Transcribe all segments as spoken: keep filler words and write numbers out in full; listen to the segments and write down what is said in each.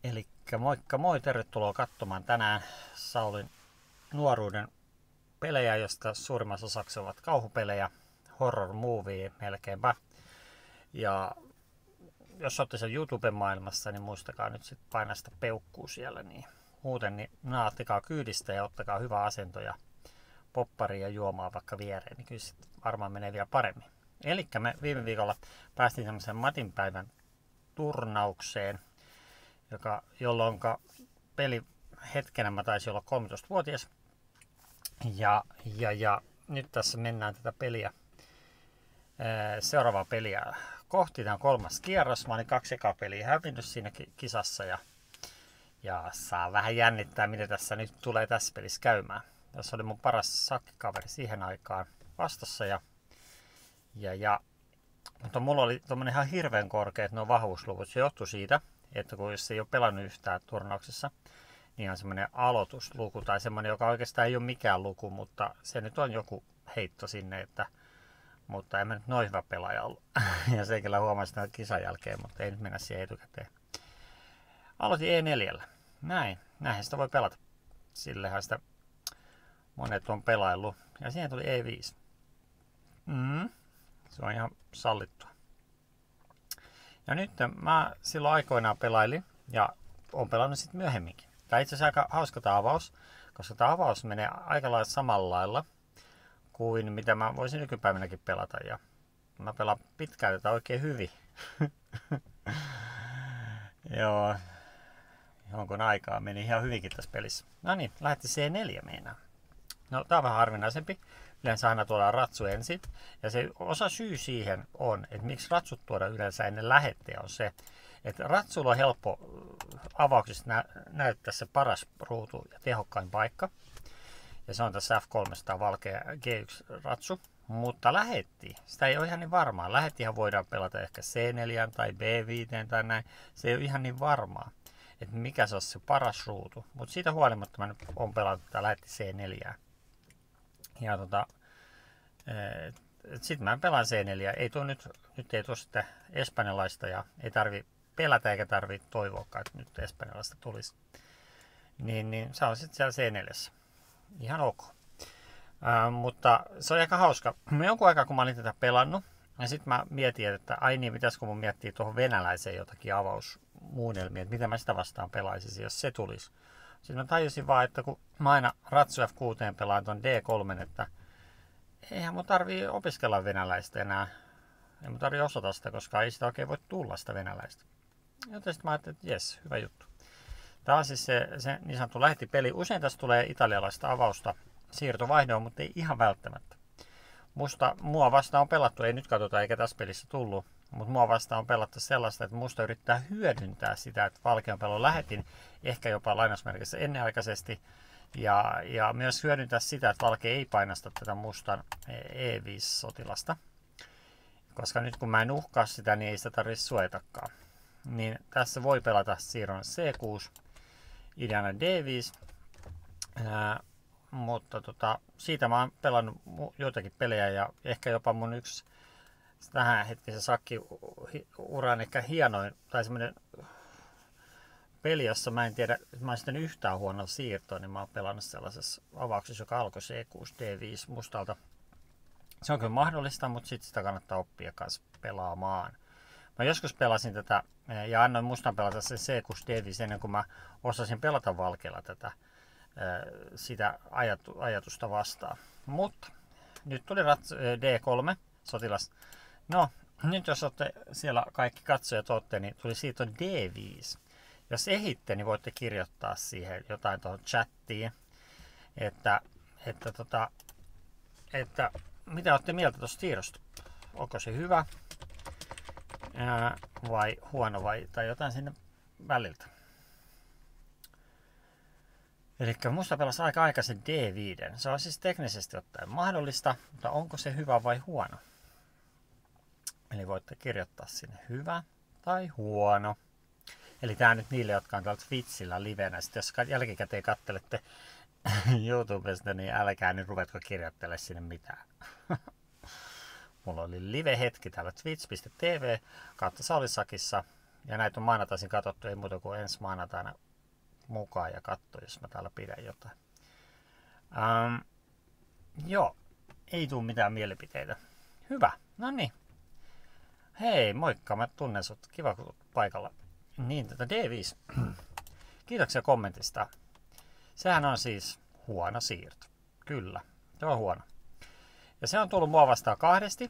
Elikkä moikka moi, tervetuloa katsomaan tänään Saulin nuoruuden pelejä, joista suurimmassa osaksi ovat kauhupelejä, horror movie melkeinpä. Ja jos olette sen YouTuben maailmassa, niin muistakaa nyt sitten painaa sitä peukkuu siellä. Niin muuten niin naattikaa kyydistä ja ottakaa hyvä asento ja popparia ja juomaa vaikka viereen, niin kyllä sitten varmaan menee vielä paremmin. Elikkä me viime viikolla päästiin semmoisen Matin päivän turnaukseen, joka, jolloin peli hetkenä mä taisin olla kolmetoistavuotias. Ja, ja, ja nyt tässä mennään tätä peliä, seuraavaa peliä kohti. Tämä on kolmas kierros. Mä olin kaksi ekaa peliä hävinnyt siinä kisassa ja, ja saa vähän jännittää, miten tässä nyt tulee tässä pelissä käymään. Tässä oli mun paras sakkikaveri siihen aikaan vastassa ja, ja, ja mutta mulla oli tommonen ihan hirveän korkeat nuo vahvuusluvut. Se johtui siitä, että kun jos ei ole pelannut yhtään turnauksessa, niin on semmoinen aloitusluku tai semmoinen, joka oikeastaan ei ole mikään luku, mutta se nyt on joku heitto sinne, että mutta en mä nyt noin hyvä pelaaja ollut. Ja se kyllä huomasi tämän kisan jälkeen, mutta ei nyt mennä siihen etukäteen. Aloitin E neljällä. Näin. Näinhän sitä voi pelata. Sillehän sitä monet on pelaillut. Ja siihen tuli E viisi. Mm. Se on ihan sallittua. Ja nyt mä silloin aikoinaan pelailin ja on pelannut sitten myöhemminkin. Tämä itse asiassa aika hauska tämä avaus, koska tämä avaus menee aika lailla samalla lailla kuin mitä mä voisin nykypäivänäkin pelata. Ja mä pelaan pitkään tätä oikein hyvin. Joo, jonkun aikaa meni ihan hyvinkin tässä pelissä. No niin, lähti C neljä meinaan. No tää on vähän harvinaisempi. Yleensä aina tuodaan ratsu ensin. Ja se osa syy siihen on, että miksi ratsut tuodaan yleensä ennen lähettiä on se, että ratsulla on helppo avauksessa nä- näyttää se paras ruutu ja tehokkain paikka. Ja se on tässä F kolme valkea G yksi ratsu. Mutta lähetti, sitä ei ole ihan niin varmaa. Lähettihän voidaan pelata ehkä C neljä tai B viisi tai näin. Se ei ole ihan niin varmaa, että mikä se on se paras ruutu. Mutta siitä huolimatta mä nyt olen pelannut tätä lähetti C neljä. Ja tota, sitten mä pelaan C neljä. Ei tuo nyt, nyt ei tuo sitä espanjalaista ja ei tarvi pelätä eikä tarvi toivoakaan, että nyt espanjalaista tulisi. Niin, niin se on sitten siellä C neljä. Ihan ok. Ää, mutta se on aika hauska. Mä jonkun aikaa kun mä olin tätä pelannut, ja sitten mä mietin, että ai niin, pitäisikö mun miettiä tuohon venäläiseen jotakin avausmuunnelmia, että miten mä sitä vastaan pelaisin, jos se tulisi. Sitten mä tajusin vaan, että kun mä aina Ratsu F kuusi pelaan ton D kolme, että eihän mun tarvii opiskella venäläistä enää. Ei mun tarvii osata sitä, koska ei sitä oikein voi tulla sitä venäläistä. Joten sitten mä ajattelin, että jes, hyvä juttu. Tää on siis se, se niin sanottu lähettipeli. Usein tässä tulee italialaista avausta siirtovaihdoon, mutta ei ihan välttämättä. Musta mua vastaan on pelattu, ei nyt katsota eikä tässä pelissä tullut, mutta mua vastaan on pelattu sellaista, että musta yrittää hyödyntää sitä, että valkean pelon lähetin ehkä jopa lainausmerkissä ennenaikaisesti. Ja, ja myös hyödyntää sitä, että valkea ei painasta tätä mustan E viisi-sotilasta. Koska nyt kun mä en uhkaa sitä, niin ei sitä tarvitse suojatakaan. Niin tässä voi pelata siirron C kuusi, ideana D viisi. Ää, mutta tota, siitä mä oon pelannut joitakin pelejä ja ehkä jopa mun yksi tähän hetkisen sakkiuran ehkä hienoin tai semmoinen peli, jossa mä en tiedä, että mä oon sitten yhtään huonoa siirtoa, niin mä oon pelannut sellaisessa avauksessa, joka alkoi C kuusi D viisi mustalta. Se on kyllä mahdollista, mutta sitten sitä kannattaa oppia kanssa pelaamaan. Mä joskus pelasin tätä ja annoin mustan pelata sen C kuusi D viisi ennen kuin mä osasin pelata valkealla tätä sitä ajatusta vastaan. Mutta nyt tuli D kolme sotilas. No, nyt jos olette siellä kaikki katsojat olette, niin tuli siitä on D viisi. Jos ehitte, niin voitte kirjoittaa siihen jotain tuohon chattiin, että, että, tota, että mitä olette mieltä tuosta siirrosta? Onko se hyvä ää, vai huono vai tai jotain sinne väliltä? Eli musta pelasi aika aikaisin D viisi. Se on siis teknisesti ottaen mahdollista, mutta onko se hyvä vai huono? Eli voitte kirjoittaa sinne hyvä tai huono. Eli tää nyt niille, jotka on täällä Twitchillä livenä. Sitten jos jälkikäteen kattelette YouTubesta, niin älkää nyt ruvetko kirjoittelemaan sinne mitään. Mulla oli live-hetki täällä twitch piste tv kautta Saulisakissa. Ja näitä on maanantaisin katsottu, ei muuta kuin ensi maanantaina mukaan ja katso, jos mä täällä pidän jotain. Ähm, joo, ei tule mitään mielipiteitä. Hyvä, no niin. Hei, moikka, mä tunnen sut. Kiva, kun paikalla. Niin, tätä D viisi. Kiitoksia kommentista. Sehän on siis huono siirto. Kyllä, se on huono. Ja se on tullut mua vastaan kahdesti.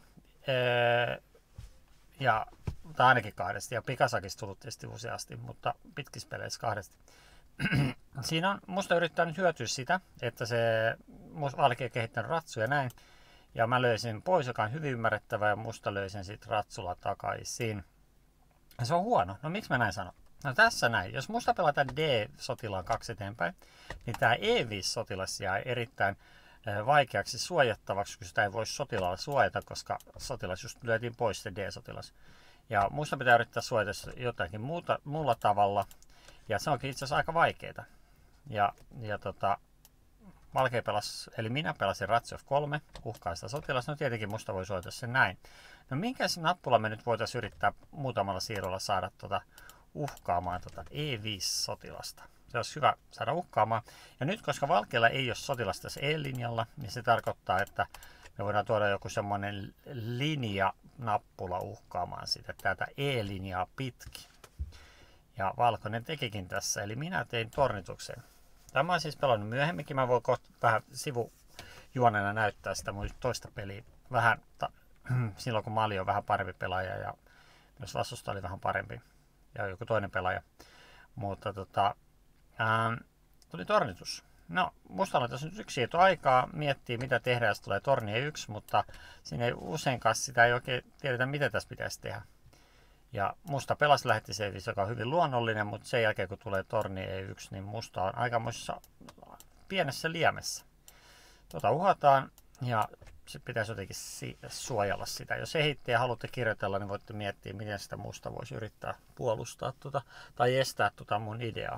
Ja, tai ainakin kahdesti. Ja Pikasakista tullut tietysti useasti, mutta pitkissä peleissä kahdesti. Siinä on musta yrittänyt hyötyä sitä, että se Valkea kehittänyt ratsuja näin. Ja mä löysin pois, joka on hyvin ymmärrettävä, ja musta löysin sitten ratsulla takaisin. Ja se on huono. No miksi mä näin sanon? No tässä näin. Jos musta pelataan D-sotilaan kaksi eteenpäin, niin tää E viisi-sotilas jää erittäin vaikeaksi suojattavaksi, kun sitä ei voi sotilaalla suojata, koska sotilas just lyötiin pois se D-sotilas. Ja musta pitää yrittää suojata jotakin muuta, muulla tavalla, ja se onkin itse asiassa aika vaikeeta. Ja, ja tota, Valkea pelasi, eli minä pelasin Ratio kolme, uhkaista sotilasta, no tietenkin musta voi suojata sen näin. No minkä nappula me nyt voitaisiin yrittää muutamalla siirrolla saada tota uhkaamaan tota E viisi-sotilasta. Se olisi hyvä saada uhkaamaan. Ja nyt, koska Valkealla ei ole sotilasta tässä E-linjalla, niin se tarkoittaa, että me voidaan tuoda joku semmoinen linjanappula uhkaamaan sitä, tätä E-linjaa pitkin. Ja Valkoinen tekikin tässä, eli minä tein tornituksen. Tämä on siis pelannut myöhemminkin. Mä voin kohta vähän sivujuonena näyttää sitä mun toista peliä. Vähän ta- silloin, kun Mali on vähän parempi pelaaja ja myös vastusta oli vähän parempi. Ja joku toinen pelaaja. Mutta tota, ää, tuli tornitus. No, musta on tässä nyt yksi siirto aikaa miettiä, mitä tehdään, jos tulee torni E yksi, mutta siinä ei useinkaan sitä ei oikein tiedetä, mitä tässä pitäisi tehdä. Ja musta pelas lähetti se, joka on hyvin luonnollinen, mutta sen jälkeen kun tulee torni E yksi, niin musta on aikamoissa pienessä liemessä. Tota uhataan ja se pitäisi jotenkin suojella sitä. Jos ehitte ja haluatte kirjoitella, niin voitte miettiä, miten sitä musta voisi yrittää puolustaa tuota, tai estää tuota mun ideaa.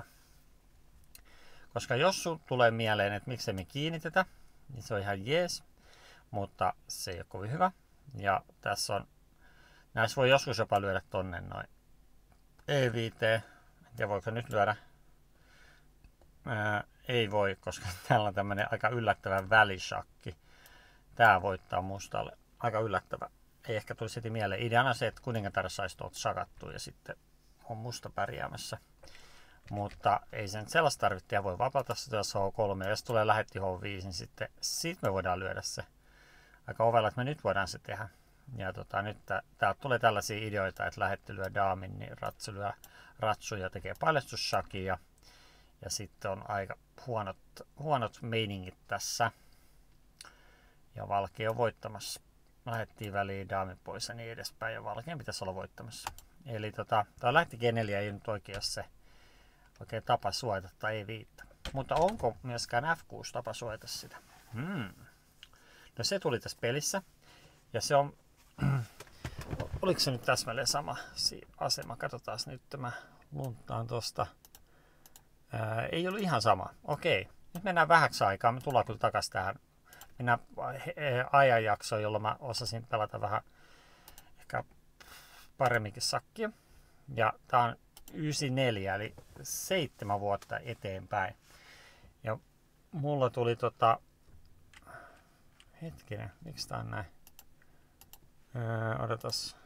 Koska jos sun tulee mieleen, että miksei me kiinnitetä, niin se on ihan jees, mutta se ei ole kovin hyvä. Ja tässä on näissä voi joskus jopa lyödä tonne noin E viisi. En tiedä voiko nyt lyödä. Ää, ei voi, koska täällä on tämmönen aika yllättävä välishakki. Tää voittaa mustalle. Aika yllättävä. Ei ehkä tulisi heti mieleen. Ideana se, että kuningatar saisi tuolta sakattua ja sitten on musta pärjäämässä. Mutta ei sen sellaista tarvitse ja voi vapata sitä H kolme. Ja jos tulee lähetti H viisi, niin sitten siitä me voidaan lyödä se. Aika ovella, että me nyt voidaan se tehdä. Ja tota, nyt täältä tulee tällaisia ideoita, että lähetti lyö daamin, niin ratsu lyö ratsu ja tekee paljastusshakia. Ja, ja sitten on aika huonot, huonot meiningit tässä. Ja Valkea on voittamassa. Lähettiin väliin daamin pois ja niin edespäin. Ja Valkeen pitäisi olla voittamassa. Eli tota, tämä lähetti G neljä ei nyt oikein se oikein tapa suojata tai ei viittä. Mutta onko myöskään F kuusi tapa suojata sitä? Hmm. No se tuli tässä pelissä. Ja se on, oliko se nyt täsmälleen sama asema? Katsotaan nyt, mä lunttaan tosta. Ää, ei ollut ihan sama. Okei, nyt mennään vähäksi aikaa. Me tullaan kyllä takaisin tähän. Mennään ajanjaksoon, jolloin mä osasin pelata vähän ehkä paremminkin sakkia. Ja tää on yhdeksänkymmentäneljä, eli seitsemän vuotta eteenpäin. Ja mulla tuli tota, hetkinen, miksi tää on näin? Öö, odotas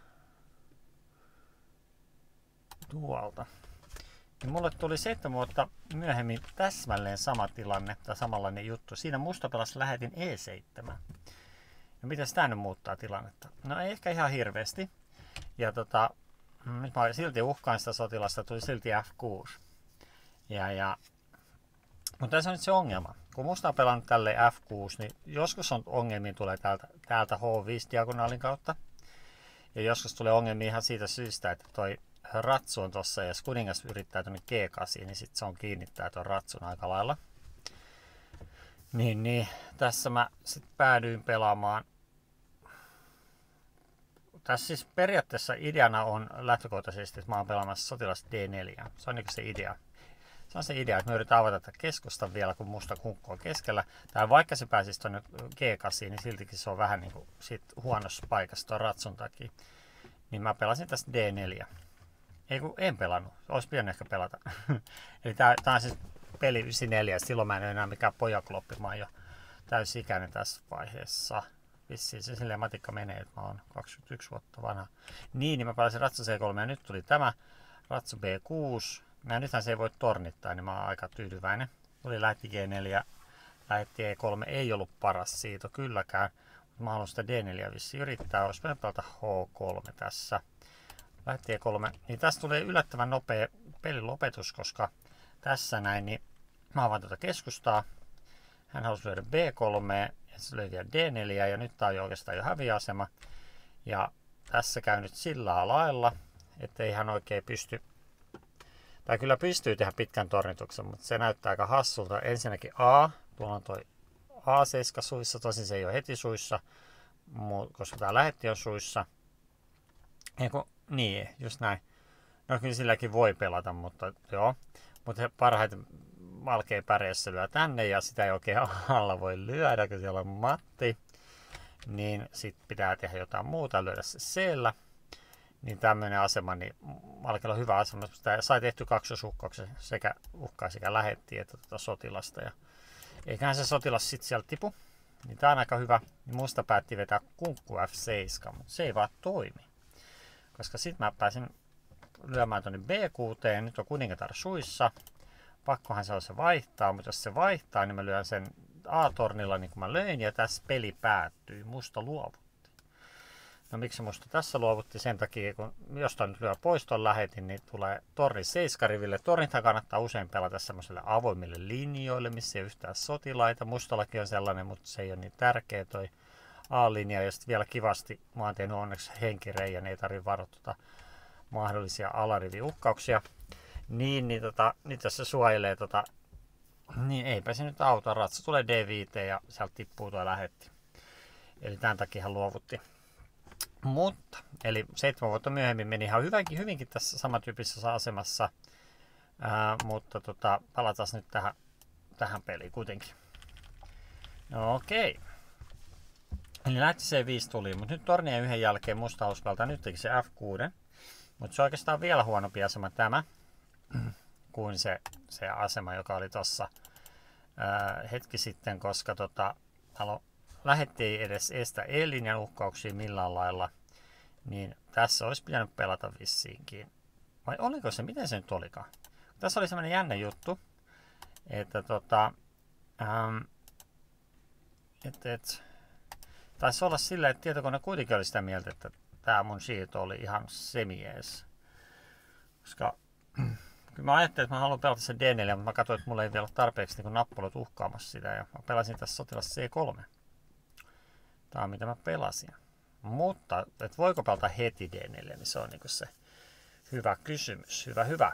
tuolta. Ja mulle tuli seitsemän vuotta myöhemmin täsmälleen sama tilanne tai samanlainen juttu. Siinä musta pelasi lähetin E seitsemän. Ja miten tämä nyt muuttaa tilannetta? No ei ehkä ihan hirveästi. Ja tota, nyt mä silti uhkaan sitä sotilasta, tuli silti F kuusi. Ja, ja, mutta tässä on nyt se ongelma. Kun musta on pelannut tälle F kuusi, niin joskus on ongelmia tulee täältä, täältä H viisi diagonaalin kautta. Ja joskus tulee ongelmia ihan siitä syystä, että toi ratsu on tossa ja jos kuningas yrittää tuonne G kahdeksan, niin sit se on kiinnittää tuon ratsun aika lailla. Niin, niin tässä mä sit päädyin pelaamaan. Tässä siis periaatteessa ideana on lähtökohtaisesti, että mä oon pelaamassa sotilasta D neljä. Se on niin se idea. Se on se idea, että me yritetään avata tätä keskustan vielä, kun musta hunkku on keskellä. Tai vaikka se pääsisi tuonne G kahdeksan, niin siltikin se on vähän niin kuin sit huonossa paikassa tuon ratsun takia. Niin mä pelasin tästä D neljä. Ei kun en pelannut. Olisi pitänyt ehkä pelata. Eli tää, tää on siis peli yhdeksänkymmentäneljä. Silloin mä en ole enää mikään pojakloppi. Mä oon jo täysikäinen tässä vaiheessa. Vissiin se silleen matikka menee, että mä oon kaksikymmentäyksi vuotta vanha. Niin, niin mä pelasin Ratsu C kolme ja nyt tuli tämä Ratsu B kuusi. Mä nythän se ei voi tornittaa, niin mä oon aika tyytyväinen. Tuli lähetti G neljä, lähetti E kolme, ei ollut paras siitä kylläkään. Mä haluan sitä D neljä vissiin yrittää, olisi pitänyt pelata H kolme tässä. Lähetti E kolme, niin tästä tulee yllättävän nopea pelin lopetus, koska tässä näin, niin mä avaan tuota keskustaa. Hän halusi lyödä B kolme, ja se löi vielä D neljä, ja nyt tää on jo oikeastaan jo häviasema. Ja tässä käy nyt sillä lailla, ettei hän oikein pysty, tai kyllä pystyy tehdä pitkän tornituksen, mutta se näyttää aika hassulta. Ensinnäkin A, tuolla on toi A seitsemän suissa, tosin se ei ole heti suissa, koska tää lähetti on suissa. Eiku, niin, just näin. No kyllä silläkin voi pelata, mutta joo. Mutta parhaiten Valkea pärjässä lyö tänne ja sitä ei oikein alla voi lyödä, kun siellä on matti. Niin sit pitää tehdä jotain muuta, lyödä se C-llä. Niin tämmönen asema, niin Valkealla on hyvä asema. Sitä sai tehty kaksosuhkauksen, sekä uhkaa sekä lähetti että tota sotilasta. Ja eiköhän se sotilas sit sieltä tipu. Niin tää on aika hyvä. Musta päätti vetää kunkku F seitsemän, mutta se ei vaan toimi. Koska sit mä pääsin lyömään tonne B kuusi, nyt on kuningatar suissa. Pakkohan se on se vaihtaa, mutta jos se vaihtaa, niin mä lyön sen A-tornilla niin kuin mä löin ja tässä peli päättyy. Musta luovutti. No miksi musta tässä luovutti? Sen takia, kun jos toi nyt lyö pois ton lähetin, niin tulee torni seiskariville. Tornithan kannattaa usein pelata semmoiselle avoimille linjoille, missä ei yhtään sotilaita. Mustallakin on sellainen, mutta se ei ole niin tärkeä toi A-linja. Ja sitten vielä kivasti, mä oon tehnyt onneksi henkireijän, ei tarvitse varoittaa mahdollisia alariviuhkauksia. Niin, niin tota, nyt jos se suojelee tota, niin eipä se nyt auta. Ratsu tulee D viisi ja sieltä tippuu tuo lähetti. Eli tämän takia hän luovutti. Mutta, eli seitsemän vuotta myöhemmin meni ihan hyvänkin, hyvinkin tässä samantyyppisessä asemassa. Ää, mutta tota, palataan nyt tähän, tähän peliin kuitenkin. No, okei. Eli lähti C viisi tuli, mutta nyt tornien yhden jälkeen musta uskaltaa nyt teki se F kuusi. Mutta se on oikeastaan vielä huonompi asema tämä kuin se, se asema, joka oli tuossa hetki sitten, koska tota, lähetti ei edes estä E-linjan uhkauksia millään lailla, niin tässä olisi pitänyt pelata vissiinkin. Vai oliko se? Miten se nyt olikaan? Tässä oli semmoinen jännä juttu, että tota, ähm, et, et, taisi olla sillä, että tietokone kuitenkin oli sitä mieltä, että tämä mun siirto oli ihan semies. Koska kyllä mä ajattelin, että mä haluan pelata sen D neljä, mutta mä katsoin, että mulla ei vielä ole tarpeeksi niin nappulat uhkaamassa sitä. Ja mä pelasin tässä sotilas C kolme. Tää on mitä mä pelasin. Mutta, että voiko pelata heti D neljä, niin se on niin se hyvä kysymys. Hyvä, hyvä.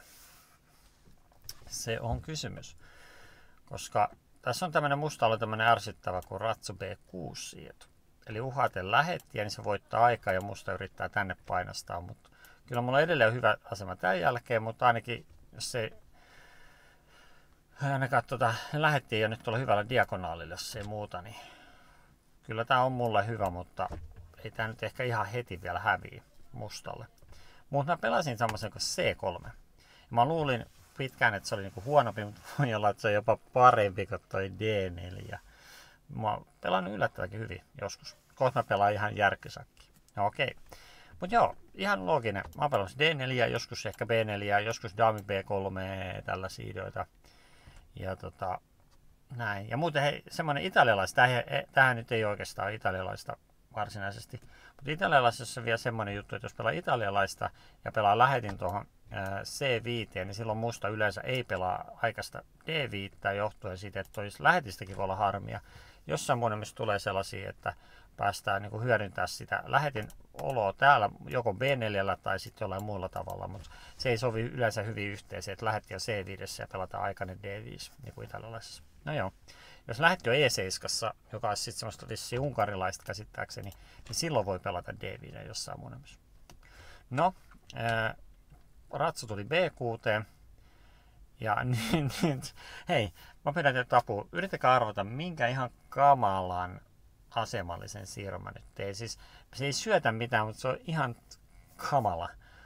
Se on kysymys. Koska tässä on tämmönen musta ollut tämmönen ärsyttävä kuin Ratsu B kuusi siirto. Eli uhaten lähetti, niin se voittaa aikaa ja musta yrittää tänne painostaa. Mutta kyllä mulla on edelleen hyvä asema tämän jälkeen, mutta ainakin jos se ainakaan tuota, lähetti jo nyt tuolla hyvällä diagonaalilla, jos ei muuta, niin kyllä tää on mulle hyvä, mutta ei tää nyt ehkä ihan heti vielä häviä mustalle. Mutta mä pelasin semmoisen kuin C kolme. Ja mä luulin pitkään, että se oli niinku huonompi, mutta voi olla, että se on jopa parempi kuin toi D neljä. Mä oon pelannut yllättävänkin hyvin joskus. Kohta mä pelaan ihan järkysakki. No okei. Mut joo, ihan looginen. Mä oon pelannut D neljä, joskus ehkä B neljä, joskus Dami B kolme, tällaisia ideoita. Ja tota, näin. Ja muuten hei, semmonen italialaista, tähän nyt ei oikeastaan ole italialaista varsinaisesti. Mutta italialaisessa on vielä semmonen juttu, että jos pelaa italialaista ja pelaa lähetin tuohon C viisi, niin silloin musta yleensä ei pelaa aikaista D viisi johtuen siitä, että olisi lähetistäkin voi olla harmia. Jossain muodemmissa tulee sellaisia, että päästään niin kuin hyödyntämään sitä lähetin oloa täällä joko B neljä tai sitten jollain muulla tavalla, mutta se ei sovi yleensä hyvin yhteen, että lähetti on C viisi ja pelataan aikainen D viisi, niin kuin italialaisessa. No joo, jos lähetti on E seitsemän, joka olisi sitten semmoista vissiin unkarilaista käsittääkseni, niin silloin voi pelata D viisi jossain muodemmissa. No, ää, Ratsu tuli B kuusi. Ja niin, niin, hei, mä pidän teitä apua. Yrittäkää arvata, minkä ihan kamalan asemallisen siirron mä nyt tein. Siis se ei syötä mitään, mutta se on ihan kamala.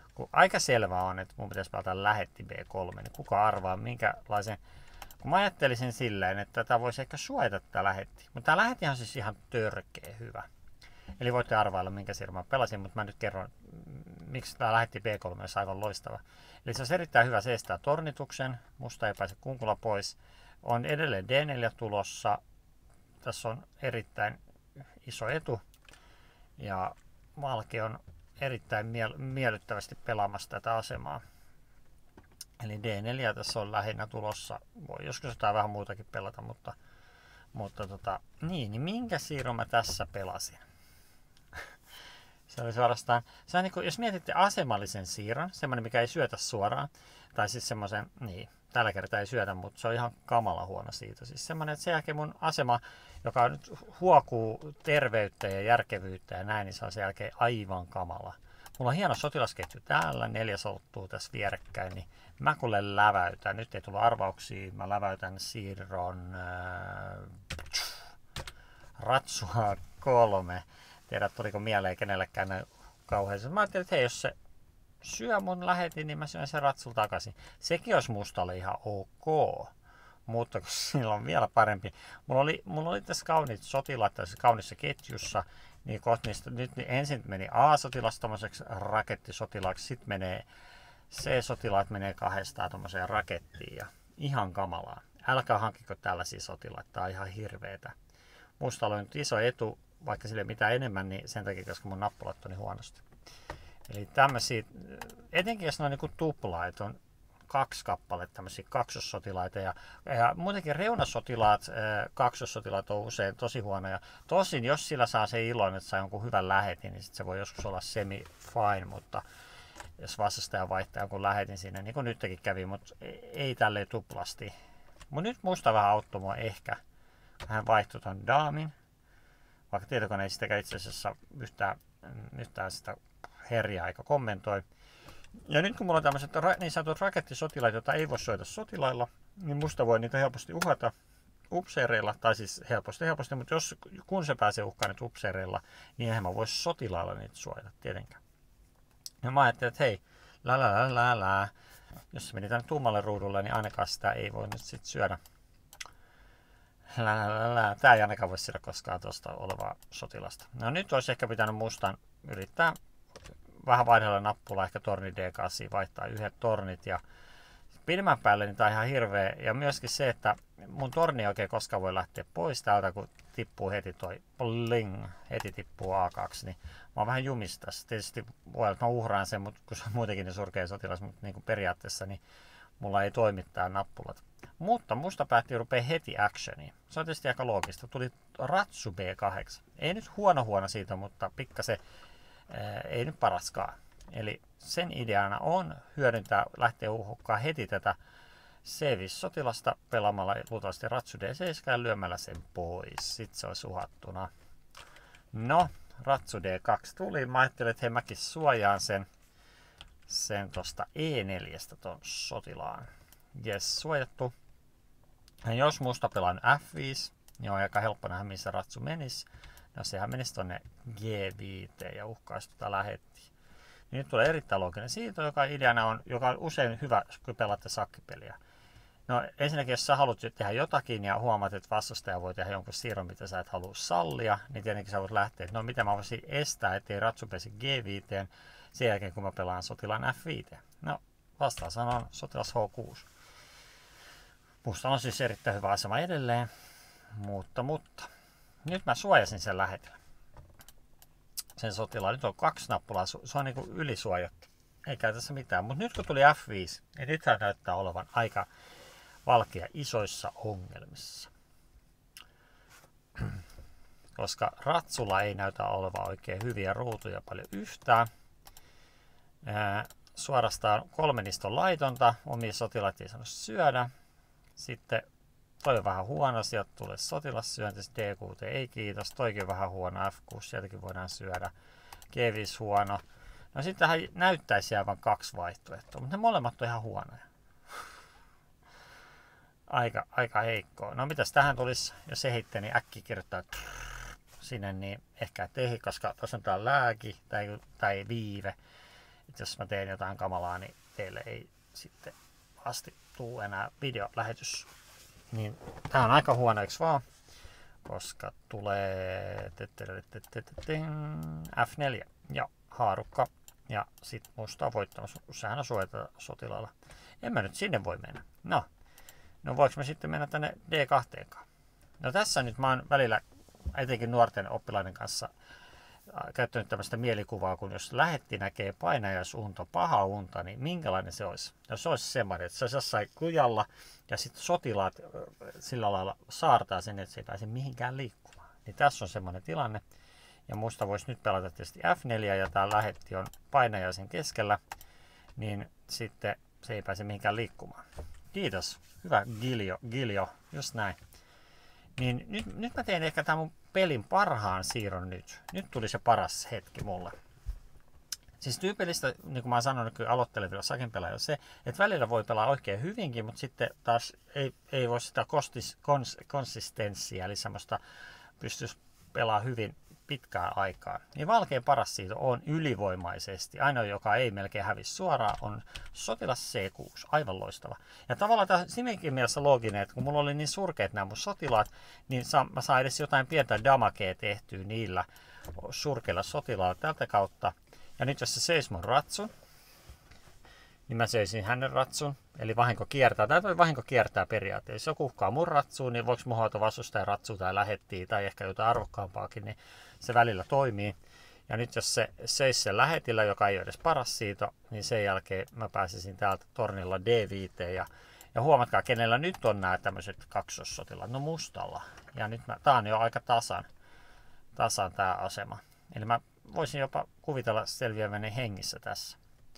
kun aika selvää on, että mun pitäisi pelata lähetti B kolme, niin kuka arvaa minkälaisen. Kun mä ajattelisin silleen, että tätä voisi ehkä suojata tätä lähetti. Mutta tämä lähetti on siis ihan törkeä hyvä. Eli voitte arvailla, minkä siirron mä pelasin, mutta mä nyt kerron, miksi tämä lähetti B kolme on aivan loistava. Eli se on erittäin hyvä, se estää tornituksen, musta ei pääse kunkula pois. On edelleen D neljä tulossa, tässä on erittäin iso etu. Ja Valke on erittäin miel- miellyttävästi pelaamassa tätä asemaa. Eli D neljä tässä on lähinnä tulossa. Voi joskus jotain vähän muutakin pelata, mutta, mutta tota, niin, niin minkä siirron mä tässä pelasin? Se oli suorastaan, se on niin kuin, jos mietitte asemallisen siirron, semmoinen mikä ei syötä suoraan, tai siis semmoisen, niin, tällä kertaa ei syötä, mutta se on ihan kamala huono siitä. Siis semmoinen, että sen jälkeen mun asema, joka nyt huokuu terveyttä ja järkevyyttä ja näin, niin se on sen jälkeen aivan kamala. Mulla on hieno sotilasketju täällä, neljä solttuu tässä vierekkäin, niin mä kuule läväytän. Nyt ei tullut arvauksia, mä läväytän siirron äh, Ratsua kolme. Tiedät, tuliko mieleen kenellekään näin kauhean. Mä ajattelin, että hei, jos se syö mun lähetin, niin mä syön sen Ratsul takaisin. Sekin olisi mustalle ihan ok, mutta kun sillä on vielä parempi. Mulla oli, mulla oli tässä kauniit sotilaat tässä kaunissa ketjussa. Niin niistä, nyt niin ensin meni A-sotilas tommoseksi rakettisotilaaksi, sitten menee C-sotilaat menee kahdestaan tommoseen rakettiin ja ihan kamalaa. Älkää hankiko tällaisia sotilaita, tää on ihan hirveetä. Musta oli nyt iso etu, vaikka sille mitä enemmän, niin sen takia, koska mun nappulat on niin huonosti. Eli tämmöisiä, etenkin jos ne on niinku tuplaa, että on kaksi kappaletta tämmöisiä kaksossotilaita ja, ja muutenkin reunasotilaat, kaksossotilaat on usein tosi huonoja. Tosin jos sillä saa se ilon, että saa jonkun hyvän lähetin, niin sit se voi joskus olla semi fine, mutta jos vastustaja vaihtaa jonkun lähetin sinne, niin kuin nytkin kävi, mutta ei tälleen tuplasti. Mutta nyt musta vähän auttoi mua ehkä. Hän vaihtoi ton daamin, vaikka tietokone ei sitäkään itse asiassa yhtään, yhtään sitä herjaa eikä kommentoi. Ja nyt kun mulla on tämmöiset niin sanotut rakettisotilaat, joita ei voi soita sotilailla, niin musta voi niitä helposti uhata upseereilla, tai siis helposti helposti, mutta jos, kun se pääsee uhkaan niitä upseereilla, niin eihän mä vois sotilailla niitä suojata tietenkään. Ja mä ajattelin, että hei, la la la la la, jos se meni tänne tummalle ruudulle, niin ainakaan sitä ei voi nyt sit syödä. La la la la, tää ei ainakaan voi syödä koskaan tuosta olevaa sotilasta. No nyt olisi ehkä pitänyt mustan yrittää vähän vaihdella nappulaa, ehkä torni D kahdeksan, vaihtaa yhdet tornit ja pidemmän päälle niin tää on ihan hirveä. Ja myöskin se, että mun torni ei oikein koskaan voi lähteä pois täältä, kun tippuu heti toi bling, heti tippuu A kaksi, niin mä oon vähän jumissa tässä. Tietysti voi olla, että mä uhraan sen, mutta kun se on muutenkin niin surkea sotilas, mutta niin kuin periaatteessa niin mulla ei toimi tää nappulat. Mutta musta päätti rupea heti actioniin. Se on tietysti aika loogista. Tuli Ratsu B kahdeksan. Ei nyt huono huono siitä, mutta pikkasen ei nyt paraskaan. Eli sen ideana on hyödyntää, lähteä uhukkaan heti tätä C viisi sotilasta pelaamalla luultavasti Ratsu D seitsemän ja lyömällä sen pois. Sitten se olisi uhattuna. No, Ratsu D kaksi tuli. Mä ajattelin, että hei, mäkin suojaan sen, sen tosta E neljä ton sotilaan. Jes, suojattu. Ja jos musta pelaan F viisi, niin on aika helppo nähdä, missä Ratsu menisi. No sehän menisi tonne G viisi ja uhkaisi tuota lähettiä. Niin nyt tulee erittäin looginen siirto, joka ideana on, joka on usein hyvä, kun pelaatte sakkipeliä. No ensinnäkin, jos sä haluat tehdä jotakin ja huomaat, että vastustaja voi tehdä jonkun siirron, mitä sä et halua sallia, niin tietenkin sä voit lähteä, että no mitä mä voisin estää, ettei Ratsu pesi G viisi sen jälkeen, kun mä pelaan sotilaan F viisi. No vastaus on sotilas H kuusi. Musta on siis erittäin hyvä asema edelleen, mutta, mutta nyt mä suojasin sen lähetellä. Sen sotilaan. Nyt on kaksi nappulaa, se on niinku ylisuojattu. Ei käy tässä mitään. Mutta nyt kun tuli F viisi, niin nythän näyttää olevan aika Valkea isoissa ongelmissa. Koska Ratsulla ei näytä olevan oikein hyviä ruutuja paljon yhtään. Ää, suorastaan kolme niistä on laitonta, omia sotilaat ei saanut syödä. Sitten toi on vähän huono, sieltä tulee sotilassyönti, D kuusi ei kiitos, toikin on vähän huono, F kuusi sieltäkin voidaan syödä, G viisi huono. No sitten tähän näyttäisi jäävän kaksi vaihtoehtoa, mutta ne molemmat on ihan huonoja. Aika, aika heikkoa. No mitäs tähän tulisi, jos ehitte, niin äkki kirjoittaa sinne, niin ehkä et ehi, koska tuossa on tää lääki tai, tai viive. että jos mä teen jotain kamalaa, niin teille ei sitten asti tuu enää videolähetys. Niin tää on aika huono, eiks vaan? Koska tulee F neljä ja haarukka ja sit musta on voittamassa. Sehän on suojata sotilaalla. En mä nyt sinne voi mennä. No, no voiko mä sitten mennä tänne D kaksi? No tässä nyt mä oon välillä etenkin nuorten oppilaiden kanssa käyttänyt tämmöistä mielikuvaa, kun jos lähetti näkee painajaisunta, paha unta, niin minkälainen se olisi? Jos se olisi semmoinen, että se olisi jossain kujalla ja sitten sotilaat sillä lailla saartaa sen, että se ei pääse mihinkään liikkumaan. Niin tässä on semmoinen tilanne. Ja musta voisi nyt pelata tietysti F neljä ja tää lähetti on painajaisen keskellä, niin sitten se ei pääse mihinkään liikkumaan. Kiitos. Hyvä Giljo, Giljo, just näin. Niin nyt, nyt mä teen ehkä tämän mun pelin parhaan siirron nyt. Nyt tuli se paras hetki mulle. Siis tyypillistä, niin kuin mä oon sanonut kyllä aloittelevilla sakinpelaajilla, se, että välillä voi pelaa oikein hyvinkin, mutta sitten taas ei, ei voi sitä kostis, kons, konsistenssiä, eli semmoista pystyisi pelaamaan hyvin pitkään aikaa. Niin valkean paras siirto on ylivoimaisesti. Ainoa, joka ei melkein hävisi suoraan, on sotilas C kuusi. Aivan loistava. Ja tavallaan tämä siinäkin mielessä looginen, että kun mulla oli niin surkeat nämä mun sotilaat, niin mä saan edes jotain pientä damagea tehtyä niillä surkeilla sotilailla tältä kautta. Ja nyt jos se seis mun ratsun, niin mä söisin hänen ratsun. Eli vahinko kiertää. Tai voi vahinko kiertää periaatteessa. Jos joku uhkaa mun ratsuun, niin voiko muhauta vastustajan ratsuun tai lähettiin tai ehkä jotain arvokkaampaakin, niin se välillä toimii. Ja nyt jos se seisi sen lähetillä, joka ei ole edes paras siito, niin sen jälkeen mä pääsisin täältä tornilla D viisi. Ja, ja huomatkaa, kenellä nyt on nämä tämmöiset kaksossotilaat. No mustalla. Ja nyt mä, tää on jo aika tasan, tasan tää asema. Eli mä voisin jopa kuvitella selviäväni hengissä tässä.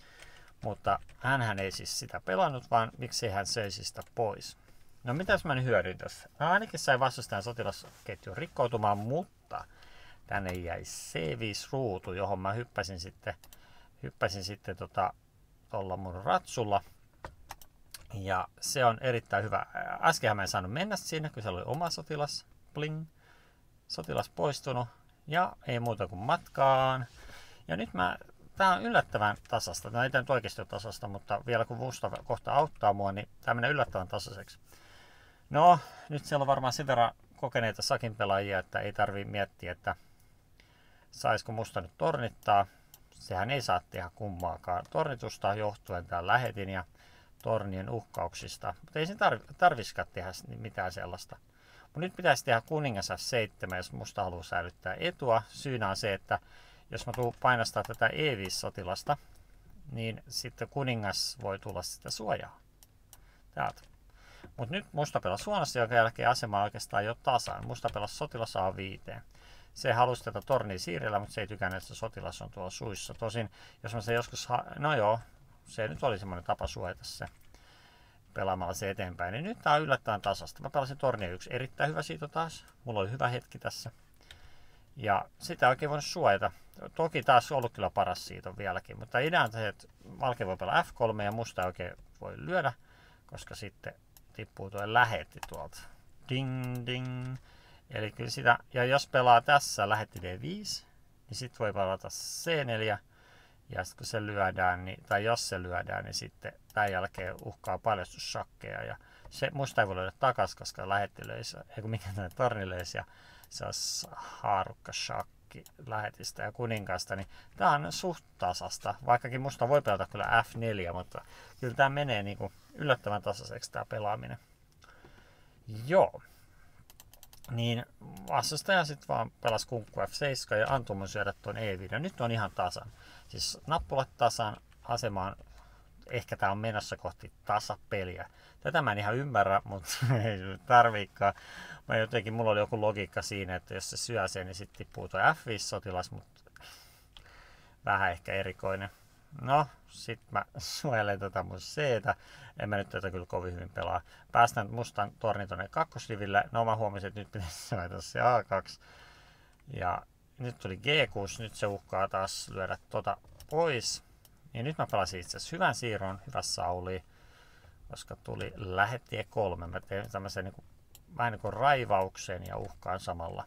Mutta hänhän ei siis sitä pelannut, vaan miksei hän söisi sitä pois. No mitäs mä nyt hyödyn tässä? No ainakin sai vastustajan sotilasketjun rikkoutumaan, mutta tänne jäi C viisi ruutu, johon mä hyppäsin sitten, hyppäsin sitten tota, tuolla mun ratsulla. Ja se on erittäin hyvä. Äskenhän mä en saanut mennä siinä, kun siellä oli oma sotilas. Bling. Sotilas poistunut. Ja ei muuta kuin matkaan. Ja nyt mä... Tää on yllättävän tasasta. Tämä ei tämä nyt oikeasti ole tasasta, mutta vielä kun Musta kohta auttaa mua, niin tämä menee yllättävän tasaiseksi. No, nyt siellä on varmaan sen verran kokeneita sakinpelaajia, että ei tarvii miettiä, että saisiko Musta nyt tornittaa. Sehän ei saa tehdä kummaakaan tornitusta johtuen tämän lähetin ja tornien uhkauksista. Mutta ei sen tarvitsisikaan tehdä mitään sellaista. Mutta nyt pitäisi tehdä kuningas F seitsemän, jos Musta haluaa säilyttää etua. Syynä on se, että jos mä tuun painastaa tätä E viisi-sotilasta, niin sitten kuningas voi tulla sitä suojaa täältä. Mutta nyt Musta pelasi huonosti, jonka jälkeen asema on oikeastaan jo tasan. Musta pelasi sotilas A viisi. Se halusi tätä tornia siirrellä, mutta se ei tykännyt, että sotilas on tuolla suissa. Tosin, jos mä se joskus... Ha- no joo, se nyt oli semmoinen tapa suojata se pelaamalla se eteenpäin. Niin nyt tää on yllättäen tasasta. Mä pelasin tornia yksi. Erittäin hyvä siitä taas. Mulla oli hyvä hetki tässä. Ja sitä oikein voinut suojata. Toki taas on ollut kyllä paras siitä vieläkin, mutta idea on se, että valkea voi pelaa F kolme ja Musta oikein voi lyödä, koska sitten tippuu tuo lähetti tuolta. Ding ding. Eli kyllä sitä, ja jos pelaa tässä lähetti D viisi, niin sitten voi pelata C neljä, ja sitten kun se lyödään, niin, tai jos se lyödään, niin sitten tämän jälkeen uhkaa paljastussakkeja, ja se Musta ei voi lyödä takaisin, koska lähetti löisi, ei kun mikä tänne torni löisi, ja se olisi haarukka shakki lähetistä ja kuninkaasta, niin tämä on suht tasasta, vaikkakin Musta voi pelata kyllä F neljä, mutta kyllä tämä menee niin kuin yllättävän tasaiseksi tämä pelaaminen. Joo. Niin vastustaja sitten vaan pelasi kunkku F seitsemän ja antoi mun syödä tuon E viisi. Nyt on ihan tasan. Siis nappulat tasan, asemaan, ehkä tää on menossa kohti tasapeliä. Tätä mä en ihan ymmärrä, mutta ei tarviikaan. Mä jotenkin, mulla oli joku logiikka siinä, että jos se syö sen, niin sitten tippuu tuo F viisi-sotilas, mutta vähän ehkä erikoinen. No, sit mä suojelen tätä mun C-tä. En mä nyt tätä kyllä kovin hyvin pelaa. Päästään Mustan torni tonne kakkosriville. No mä huomasin, että nyt pitäisi suojata se A kaksi. Ja nyt tuli G kuusi. Nyt se uhkaa taas lyödä tota pois. Ja nyt mä pelasin itse asiassa hyvän siirron, hyvä Sauli. Koska tuli lähetti E kolme. Mä tein tämmöisen niin kuin, vähän niin kuin raivauksen ja uhkaan samalla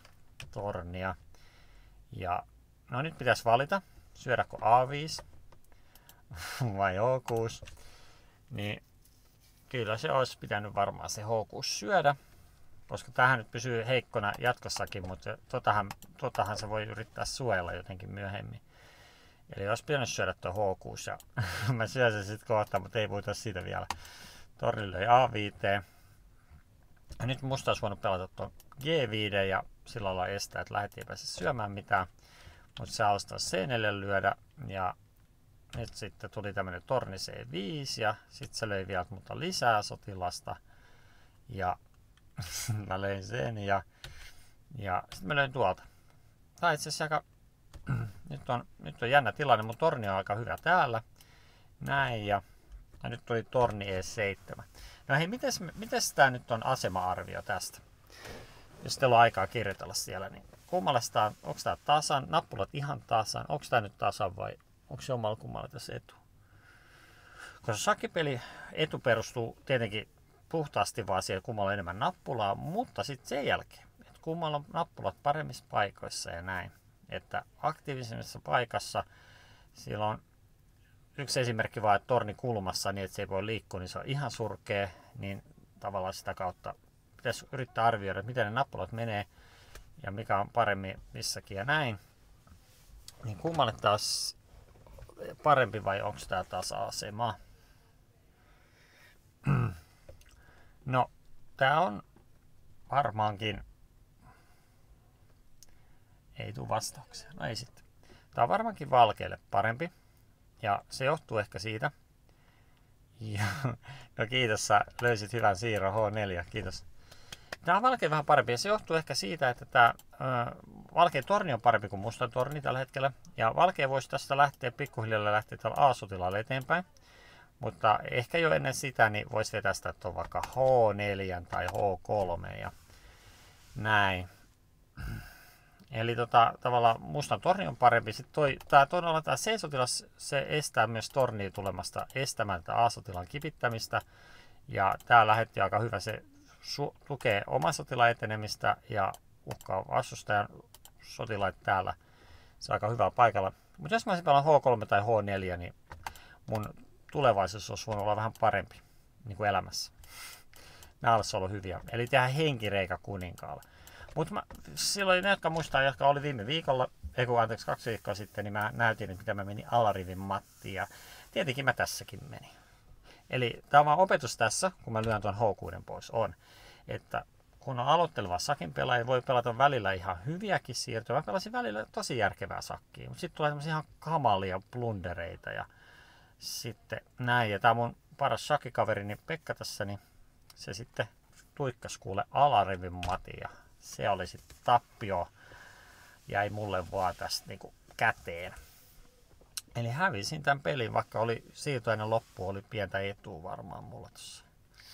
tornia. Ja no nyt pitäisi valita. Syödäkö A viisi vai H kuusi, niin kyllä se olisi pitänyt varmaan se H kuusi syödä, koska tämähän nyt pysyy heikkona jatkossakin, mutta totahan, totahan se voi yrittää suojella jotenkin myöhemmin. Eli olisi pitänyt syödä tuo H kuusi ja mä syön sen sitten kohta, mutta ei voita siitä vielä. Torni löi A viisi. Ja nyt musta olisi voinut pelata tuon G viisi ja sillä lailla estää, että lähti ei pääse syömään mitään. Mutta se halusi taas C neljä lyödä ja nyt sitten tuli tämmönen torni C viisi ja sitten se löi vielä mutta lisää sotilasta. Ja mä löin sen ja, ja sitten mä löin tuolta. Tää itse asiassa aika, nyt on, nyt on jännä tilanne, mun torni on aika hyvä täällä. Näin ja, ja nyt tuli torni E seitsemän. No hei, mites, mites tää nyt on asema-arvio tästä? Jos teillä on aikaa kirjoitella siellä, niin kummalle tää, onko tää tasan, nappulat ihan tasan, onko tää nyt tasan vai onko se omalla kummalla tässä etu? Koska shakipeli etu perustuu tietenkin puhtaasti vaan siihen, kummalla on enemmän nappulaa, mutta sitten sen jälkeen, että kummalla on nappulat paremmissa paikoissa ja näin. Että aktiivisemmassa paikassa, siellä on yksi esimerkki vaan, että torni kulmassa niin, että se ei voi liikkua, niin se on ihan surkea, niin tavallaan sitä kautta pitäisi yrittää arvioida, että miten ne nappulat menee ja mikä on paremmin missäkin ja näin. Niin kummalle taas parempi vai onko tämä taas asema? No, tää on varmaankin, ei tule vastauksia, no ei sitten. Tää on varmaankin valkeille parempi ja se johtuu ehkä siitä. Ja, no kiitos, sä löysit hyvän siirron H neljä, kiitos. Tää on valkein vähän parempi ja se johtuu ehkä siitä, että tää valkein torni on parempi kuin musta torni tällä hetkellä. Ja valkein voisi tästä lähteä pikkuhiljaa lähteä tällä A-sotilaalle eteenpäin. Mutta ehkä jo ennen sitä niin voisi vetää sitä tuon vaikka H neljä tai H kolme ja näin. Eli tota, tavallaan mustan torni on parempi. Sitten toi, tää todella tää C-sotilas, se estää myös tornia tulemasta estämään tätä A-sotilaan kipittämistä. Ja tää lähetti aika hyvä, se su- tukee oman sotilaan etenemistä ja uhkaa vastustajan sotilaita täällä. Se on aika hyvällä paikalla. Mutta jos mä olisin pelannut H kolme tai H neljä, niin mun tulevaisuus olisi voinut olla vähän parempi niin kuin elämässä. Nämä olisi ollut hyviä. Eli tehdään henkireikä kuninkaalle. Mutta silloin ne, jotka muistaa, jotka oli viime viikolla, ei kun anteeksi kaksi viikkoa sitten, niin mä näytin, että mitä mä menin alarivin mattiin. Ja tietenkin mä tässäkin menin. Eli tämä on opetus tässä, kun mä lyön tuon H kuusi pois, on, että kun on aloitteleva sakin pelaaja, voi pelata välillä ihan hyviäkin siirtoja. Mä pelasin välillä tosi järkevää sakkia, mutta sitten tulee semmoisia ihan kamalia blundereita ja sitten näin. Ja tää mun paras shakikaverini niin Pekka tässä, niin se sitten tuikkas kuule alarivin matin ja se oli sitten tappio. Jäi mulle vaan tästä niinku käteen. Eli hävisin tämän pelin, vaikka oli siirto ennen loppuun, oli pientä etua varmaan mulla tossa.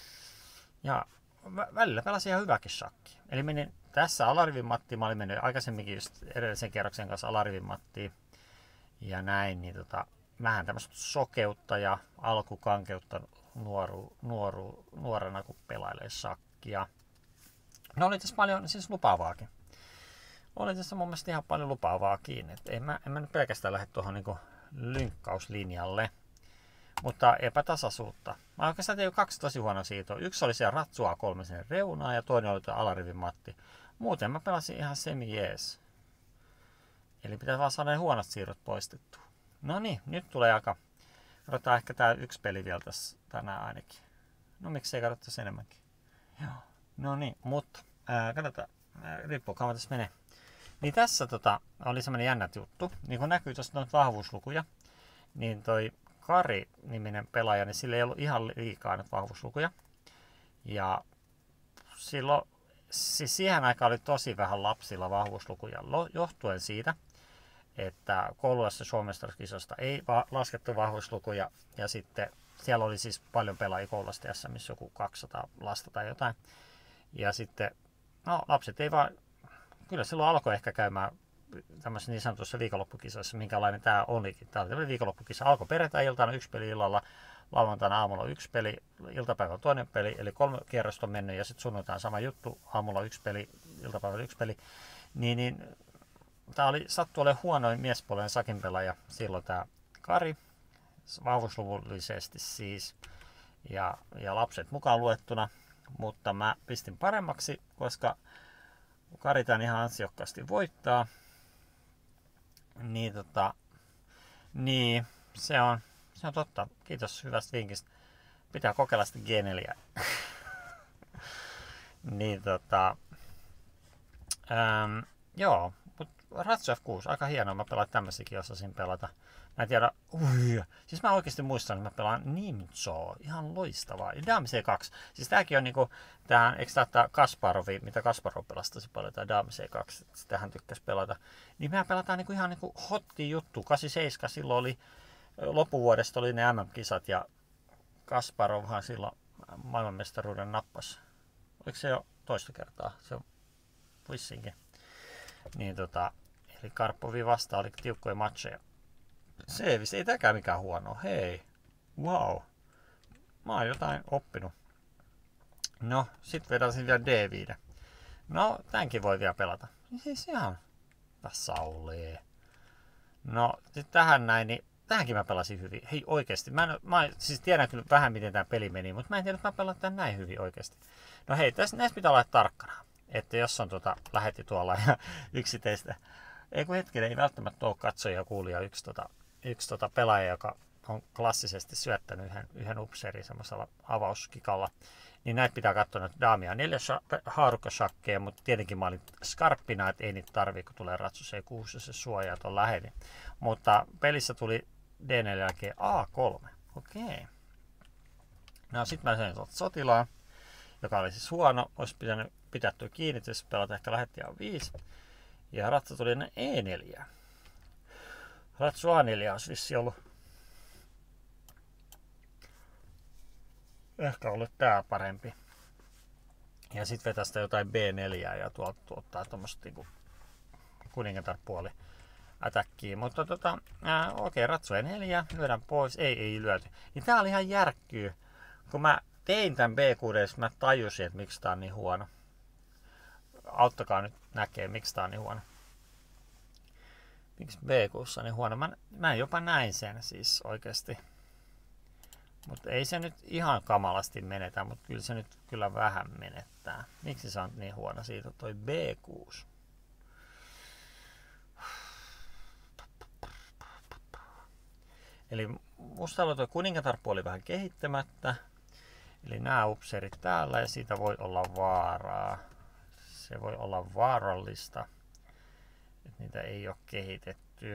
Ja välillä pelasin ihan hyväkin shakki. Eli menin tässä alarivin mattiin, mä olin mennyt aikaisemminkin just edellisen kerroksen kanssa alarivin mattiin. Ja näin, niin tota, vähän tämmöistä sokeutta ja alkukankeutta nuoru, nuoru, nuorena, kun pelailee shakkia. No oli tässä paljon siis lupaavaakin. Oli tässä mun mielestä ihan paljon lupaavaakin. Et en, mä, en mä nyt pelkästään lähde tuohon niinku lynkkauslinjalle. Mutta epätasaisuutta. Mä oikeastaan tein jo kaksi tosi huonoa siirtoa. Yksi oli siellä Ratsua kolme sinne reunaan ja toinen oli tuo alarivin matti. Muuten mä pelasin ihan semi jees. Eli pitää vaan saada ne huonot siirrot poistettua. No niin, nyt tulee aika. Katsotaan ehkä tää yksi peli vielä tässä tänään ainakin. No miksei katsottaisi enemmänkin. Joo. No niin, mutta ää, katsotaan. Riippuu kauan tässä menee. Niin tässä tota, oli semmonen jännä juttu. Niin kun näkyy tuosta noita vahvuuslukuja, niin toi Kari-niminen pelaaja, niin sillä ei ollut ihan liikaa nyt vahvuuslukuja. Ja silloin, siis siihen aikaan oli tosi vähän lapsilla vahvuuslukuja, johtuen siitä, että kouluissa Suomestaruuskisosta ei va- laskettu vahvuuslukuja, ja sitten siellä oli siis paljon pelaajia koulusta S M:ssä, joku kaksisataa lasta tai jotain. Ja sitten, no lapset ei vaan, kyllä silloin alkoi ehkä käymään tämmöisessä niin sanotussa viikonloppukisoissa, minkälainen tämä olikin. Tämä oli tämmöinen viikonloppukisa. Alkoi perjantai-iltana yksi peli illalla, lauantaina aamulla yksi peli, iltapäivällä toinen peli, eli kolme kierrosta on mennyt, ja sitten sunnuntaina sama juttu, aamulla yksi peli, iltapäivällä yksi peli. Niin, niin tämä oli sattu olemaan huonoin miespuolen sakinpelaaja silloin tämä Kari. vahvuusluvullisesti siis, ja, ja lapset mukaan luettuna, mutta mä pistin paremmaksi, koska Karitan ihan ansiokkaasti voittaa, niin, tota, niin se, on, se on totta. Kiitos hyvästä vinkistä. Pitää kokeilla sitä G neljä. niin tota, äm, joo, mutta Ratsu F kuusi, aika hienoa. Mä pelaan tämmöisiäkin, osasin pelata. Mä en tiedä, ui, siis mä oikeasti muistan, että mä pelaan Nimzo, ihan loistavaa. Ja Dame C kaksi, siis tääkin on niinku, tää, eikö tää ottaa Kasparovi, mitä Kasparov pelasi tosi paljon, tää Dame C kaksi, sitä hän tykkäsi pelata. Niin mehän pelataan niinku ihan niinku hotti juttu, kahdeksankymmentäseitsemän, silloin oli, loppuvuodesta oli ne M M-kisat ja Kasparovhan silloin maailmanmestaruuden nappasi. Oliko se jo toista kertaa? Se on vissinkin. Niin tota, eli Karpovi vastaan oli tiukkoja matcheja. Seevis, ei tääkään mikään huono. Hei, wow. Mä oon jotain oppinut. No, sit vedasin vielä D viisi. No, tämänkin voi vielä pelata. Siis ihan saulee. No, sit tähän näin, niin tähänkin mä pelasin hyvin. Hei, oikeesti. Mä, en, mä siis tiedän kyllä vähän, miten tää peli meni, mutta mä en tiedä, että mä pelaan tän näin hyvin oikeesti. No hei, tässä näissä pitää olla tarkkana. Että jos on tota, lähetti tuolla ja yksi teistä, ei kun hetken, ei välttämättä ole katsoja ja kuulija yksi, tota, yksi tota pelaaja, joka on klassisesti syöttänyt yhden, yhden upseerin semmoisella avauskikalla, niin näitä pitää katsoa, että daamia neljä haarukashakkeja, mutta tietenkin mä olin skarppina, että ei niitä tarvii, kun tulee Ratsu C kuusi ja se suojaa tuon läheni. Mutta pelissä tuli D neljä jälkeen A kolme, okei. No sit mä sain tuolta sotilaan, joka oli siis huono, olisi pitänyt pitää tuo kiinni, jos pelata ehkä lähetti A viisi. Ja Ratsu tuli ennen E neljä. Ratsu A neljä olisi vissi ollut ehkä ollut tää parempi. Ja sit vetää sitä jotain B neljä ja tuolta tuottaa tommoset niinku kuningatarpuoli ätäkkiä. Mutta tota, ää, okei, Ratsu E neljä, lyödään pois, ei, ei lyöty. Niin tää oli ihan järkkyy. Kun mä tein tän B kuusi, mä tajusin, että miksi tää on niin huono. Auttakaa nyt näkee, miksi tää on niin huono. Miksi B kuusi on niin huono? Mä, mä jopa näin sen siis oikeesti. Mutta ei se nyt ihan kamalasti menetä, mutta kyllä se nyt kyllä vähän menettää. Miksi se on niin huono? Siitä on toi B kuusi. Eli musta oli tuo kuningatarpuoli vähän kehittämättä. Eli nämä upseerit täällä ja siitä voi olla vaaraa. Se voi olla vaarallista, että niitä ei ole kehitetty.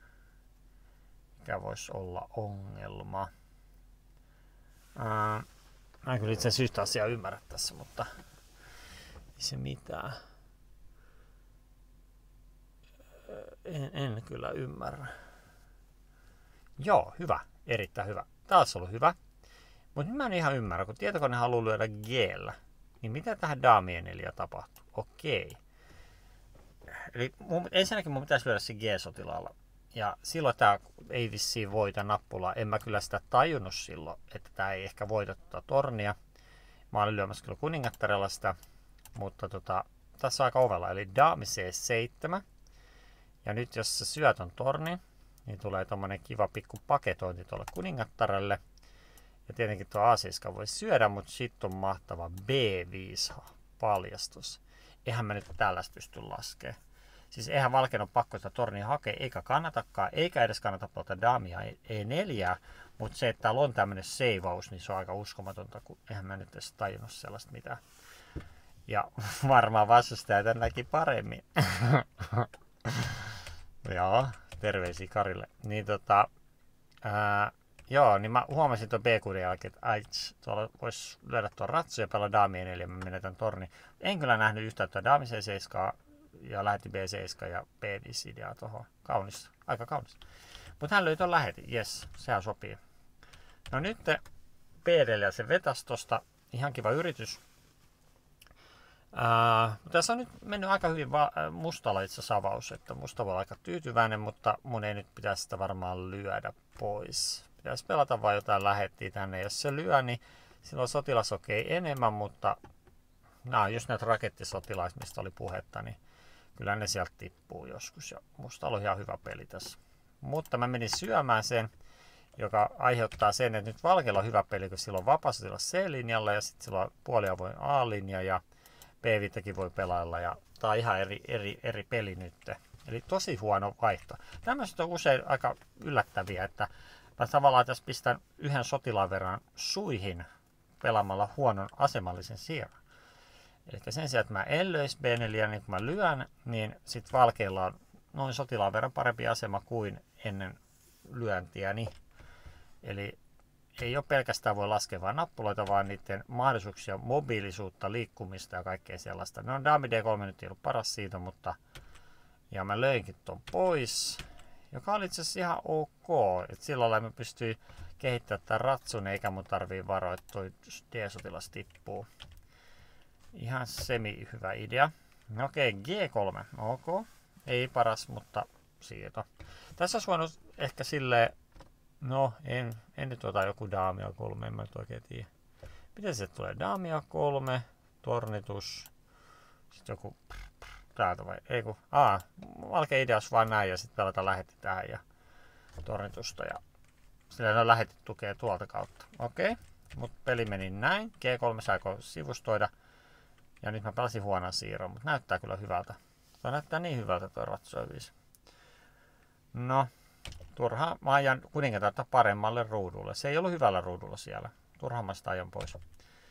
Mikä voisi olla ongelma? Ää, mä en kyllä itse asiassa yhtä asiaa ymmärrä tässä, mutta ei se mitään. En, en kyllä ymmärrä. Joo, hyvä. Erittäin hyvä. Taas ollut hyvä. Mutta nyt mä en ihan ymmärrä, kun tietokone haluaa lyödä G:llä, niin mitä tähän Dame neljä tapahtuu? Okei. Eli mun, ensinnäkin mun pitäisi lyödä se G-sotilaalla. Ja silloin tää ei vissiin voita nappulaa. En mä kyllä sitä tajunnut silloin, että tää ei ehkä voita tuota tornia. Mä olin lyömässä kyllä kuningattarella sitä. Mutta tota, tässä on aika ovella. Eli Dame C seitsemän. Ja nyt jos sä syöt on torni, niin tulee tommonen kiva pikku paketointi tuolle kuningattarelle. Ja tietenkin tuo A seitsemän voi syödä, mutta sitten on mahtava B viisi paljastus. Eihän mä nyt tällaista pysty laskemaan. Siis eihän Valkean ole pakko sitä tornia hakea, eikä kannatakaan, eikä edes kannata pelata Damia E neljä. Mutta se, että täällä on tämmönen seivaus, niin se on aika uskomatonta, kun eihän mä nyt edes tajunnut sellaista mitään. Ja varmaan vastustaja tän näki paremmin. Joo, terveisiä Karille. Niin tota... Ää, Joo, niin mä huomasin tuon B kuuden jälkeen, että aits, tuolla voisi lyödä tuon Ratsu ja pelaa Dame neljä, mä menetän torni. En kyllä nähnyt yhtään tuo Dame C seitsemän ja lähetti B seitsemän ja B viisi ideaa tuohon. Kaunis, aika kaunis. Mutta hän löi tuon lähetin, jes, sehän sopii. No nyt B neljä se vetäisi tosta, ihan kiva yritys. Ää, tässä on nyt mennyt aika hyvin va- mustalla itse asiassa avaus, että musta voi olla aika tyytyväinen, mutta mun ei nyt pitäisi sitä varmaan lyödä pois. Pitäisi pelata vaan jotain lähettiä tänne. Jos se lyö, niin silloin sotilas okei okay, enemmän, mutta nämä on just näitä rakettisotilaat, mistä oli puhetta, niin kyllä ne sieltä tippuu joskus. Ja musta oli ihan hyvä peli tässä. Mutta mä menin syömään sen joka aiheuttaa sen, että nyt Valkealla on hyvä peli, kun sillä on vapaasotila C-linjalla ja sitten sillä on puoliavoin A-linja ja B viisi voi pelailla. Ja tää on ihan eri, eri, eri peli nyt. Eli tosi huono vaihto. Tämmöiset on usein aika yllättäviä, että mä tavallaan tässä pistän yhden sotilaan verran suihin pelaamalla huonon asemallisen siirron. Eli sen sijaan, että mä en löisi B neljä, niin kun mä lyön, niin sitten Valkeilla on noin sotilaan verran parempi asema kuin ennen lyöntiäni. Eli ei ole pelkästään voi laskea vain nappuloita, vaan niiden mahdollisuuksia, mobiilisuutta, liikkumista ja kaikkea sellaista. No Daami D kolme nyt ei ollut paras siitä, mutta ja mä löinkin ton pois, joka oli itse asiassa ihan ok. Et sillä lailla mä pystyin kehittämään tämän ratsun, eikä mun tarvii varoa, että toi D-sotilas tippuu. Ihan semi hyvä idea. No okei, okay, G kolme, ok. Ei paras, mutta siirto. Tässä olisi voinut ehkä silleen, no en, en nyt ota joku daamia kolme, en mä nyt oikein tiedä. Miten se tulee? Daamia kolme, tornitus, sitten joku täältä vai, ei kun, aa, valkea idea olisi vaan näin ja sitten pelata lähetti tähän ja tornitusta ja sillä ne lähetti tukea tuolta kautta. Okei, okay. Mutta peli meni näin, G kolme saiko sivustoida ja nyt mä pelasin huonon siirron, mutta näyttää kyllä hyvältä. Tuo näyttää niin hyvältä tuo ratsuaviisi. No, turha mä ajan kuningatarta paremmalle ruudulle. Se ei ollut hyvällä ruudulla siellä. Turhaan mä sitä ajan pois.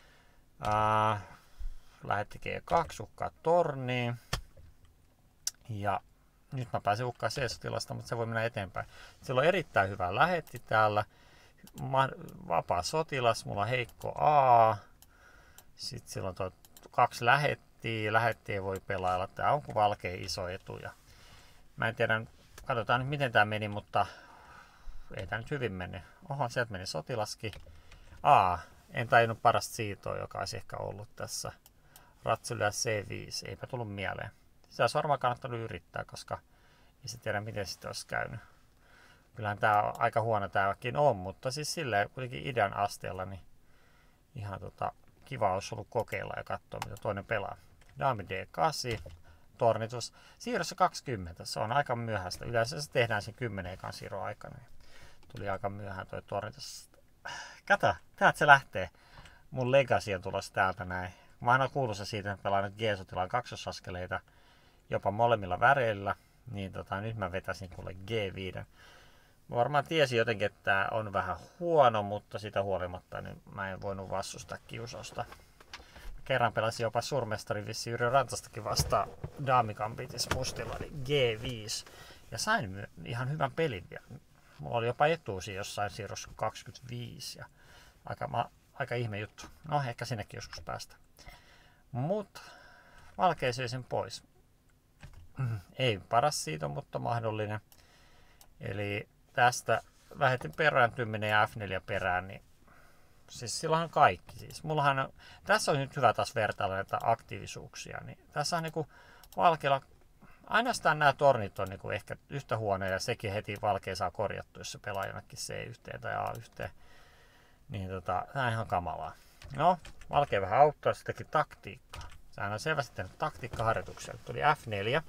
Ää, lähetti G kaksi, ukkaa torniin. Ja nyt mä pääsin ukkaan C-sotilasta, mutta se voi mennä eteenpäin. Sillä on erittäin hyvä lähetti täällä. Vapaa sotilas, mulla on heikko A. Sitten sillä on tuo kaksi lähettiä. Lähettiä voi pelailla. Tää on valkea iso etu. Ja mä en tiedä, katsotaan nyt miten tää meni, mutta ei tää nyt hyvin mene. Oho, sieltä meni sotilaskin. A, en tajunnut parasta siirtoa, joka olisi ehkä ollut tässä. Ratsulla C viisi, eipä tullut mieleen. Sitä olisi varmaan kannattanut yrittää, koska ei se tiedä miten sitä olisi käynyt. Kyllähän tää on aika huono tämäkin on, mutta siis silleen kuitenkin idean asteella, niin ihan tota, kiva olisi ollut kokeilla ja katsoa mitä toinen pelaa. Daami D kahdeksan, tornitus. Siirrossa kaksikymmentä, se on aika myöhäistä. Yleensä se tehdään sen kymmenen ekan siirron aikana. Tuli aika myöhään toi tornitus. Kato, täältä se lähtee. Mun legacy on tulossa täältä näin. Mä aina kuuluisa siitä, että pelaan nyt G-sotilaan kaksosaskeleita jopa molemmilla väreillä. Niin tota, nyt mä vetäisin kuule G viisi. Mä varmaan tiesin jotenkin, että tää on vähän huono, mutta sitä huolimatta niin mä en voinut vastustaa kiusausta. Kerran pelasin jopa suurmestari vissiin Jyri Rantastakin vastaan Daamikampitis mustilla, eli G viisi. Ja sain ihan hyvän pelin vielä. Mulla oli jopa etuusi jossain siirrossa kaksikymmentäviisi. Ja aika, ma, aika ihme juttu. No, ehkä sinnekin joskus päästä. Mut valkea söi sen pois. Ei paras siitä, mutta mahdollinen. Eli tästä lähetin perääntyminen ja F neljä perään, niin siis silloinhan on kaikki. Siis mullahan on, tässä on nyt hyvä taas vertailla näitä aktiivisuuksia. Niin tässä on niinku valkealla, ainoastaan nämä tornit on niinku ehkä yhtä huonoja ja sekin heti valkea saa korjattua, jos se pelaa jonnekin C yhteen tai A yhteen. Niin tota, tää on ihan kamalaa. No, valkea vähän auttaa, se teki taktiikkaa. Sehän on selvästi tehnyt taktiikkaharjoituksia. Tuli F neljä.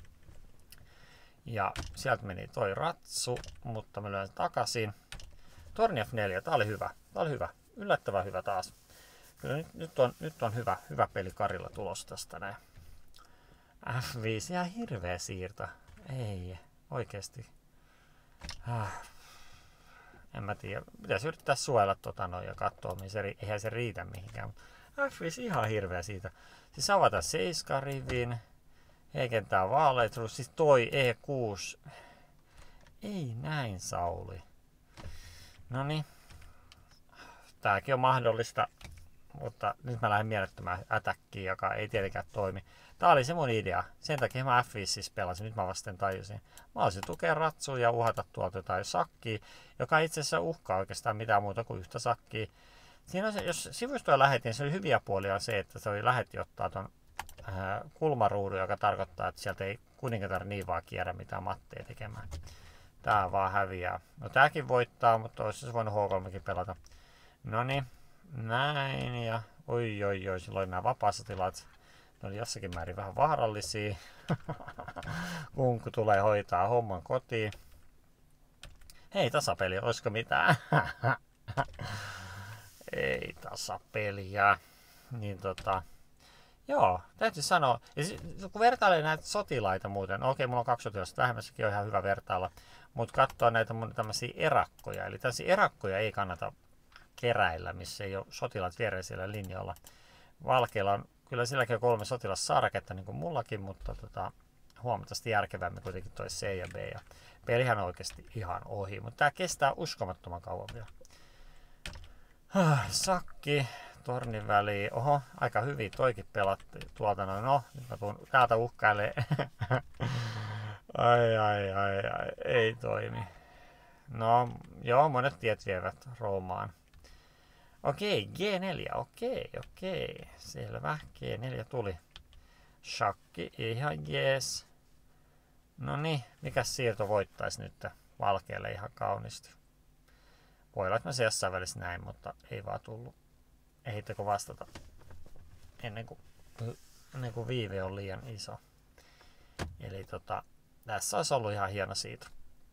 Ja sieltä meni toi ratsu, mutta mä lyön takaisin. Torni F neljä, tää oli hyvä. Tää oli hyvä. Yllättävän hyvä taas. Kyllä nyt, nyt, on, nyt on hyvä, hyvä peli Karilla tulossa tästä näin. F viisi, ihan hirveä siirto. Ei, oikeesti. Ah. En mä tiedä. Pitäisi yrittää suojella tota noin ja katsoa, mihin se, eihän se riitä mihinkään. F viisi ihan hirveä siitä. Siis avata seitsemän rivin. Heikentää vaaleita. Siis toi E kuusi. Ei näin, Sauli. Noniin. Tääkin on mahdollista. Mutta nyt mä lähden mielettömään ätäkkiin, joka ei tietenkään toimi. Tää oli se mun idea. Sen takia mä F viisi siis pelasin. Nyt mä vasten tajusin. Mä olisin tukea ratsuun ja uhata tuolta jotain sakkia, joka itse asiassa uhkaa oikeastaan mitään muuta kuin yhtä sakkia. Siinä on se, jos sivustoja lähetin, se oli hyviä puolia on se, että se oli lähetti ottaa ton äh, kulmaruudun, joka tarkoittaa, että sieltä ei kuningatar niin vaan kierrä mitään matteja tekemään. Tää vaan häviää. No tääkin voittaa, mutta olisi se voinut H kolme pelata. Noniin. Näin ja oi oi oi, silloin nämä vapaasotilaat, ne oli jossakin määrin vähän vaarallisia. Kunku tulee hoitaa homman kotiin. Hei, tasapeli, olisiko mitään? Ei tasapeliä. Niin tota... Joo, täytyy sanoa. Ja kun vertailee näitä sotilaita muuten, no okei, mulla on kaksi sotilasta vähemmässäkin, on ihan hyvä vertailla. Mutta katsoa näitä mun tämmöisiä erakkoja. Eli tämmöisiä erakkoja ei kannata keräillä, missä ei ole sotilaat viereisellä linjalla. Valkeilla on kyllä silläkin on kolme sotilassarketta, niin kuin mullakin, mutta tota, huomattavasti järkevämmin kuitenkin toi C ja B. Ja pelihän on oikeasti ihan ohi, mutta tää kestää uskomattoman kauan vielä. Sakki, tornin väliin. Oho, aika hyvin toikin pelattiin tuolta. No, no nyt mä tuun täältä uhkailee. ai, ai, ai, ai, ei toimi. No, joo, monet tiet vievät Roomaan. Okei, G neljä, okei, okei, selvä, G neljä tuli. Shakki, ihan jees. No niin, mikä siirto voittaisi nyt valkealle ihan kauniisti? Voi olla, että mä se jossain välissä näin, mutta ei vaan tullut. Ehittekö vastata ennen kuin, ennen kuin viive on liian iso. Eli tota, tässä olisi ollut ihan hieno siirto.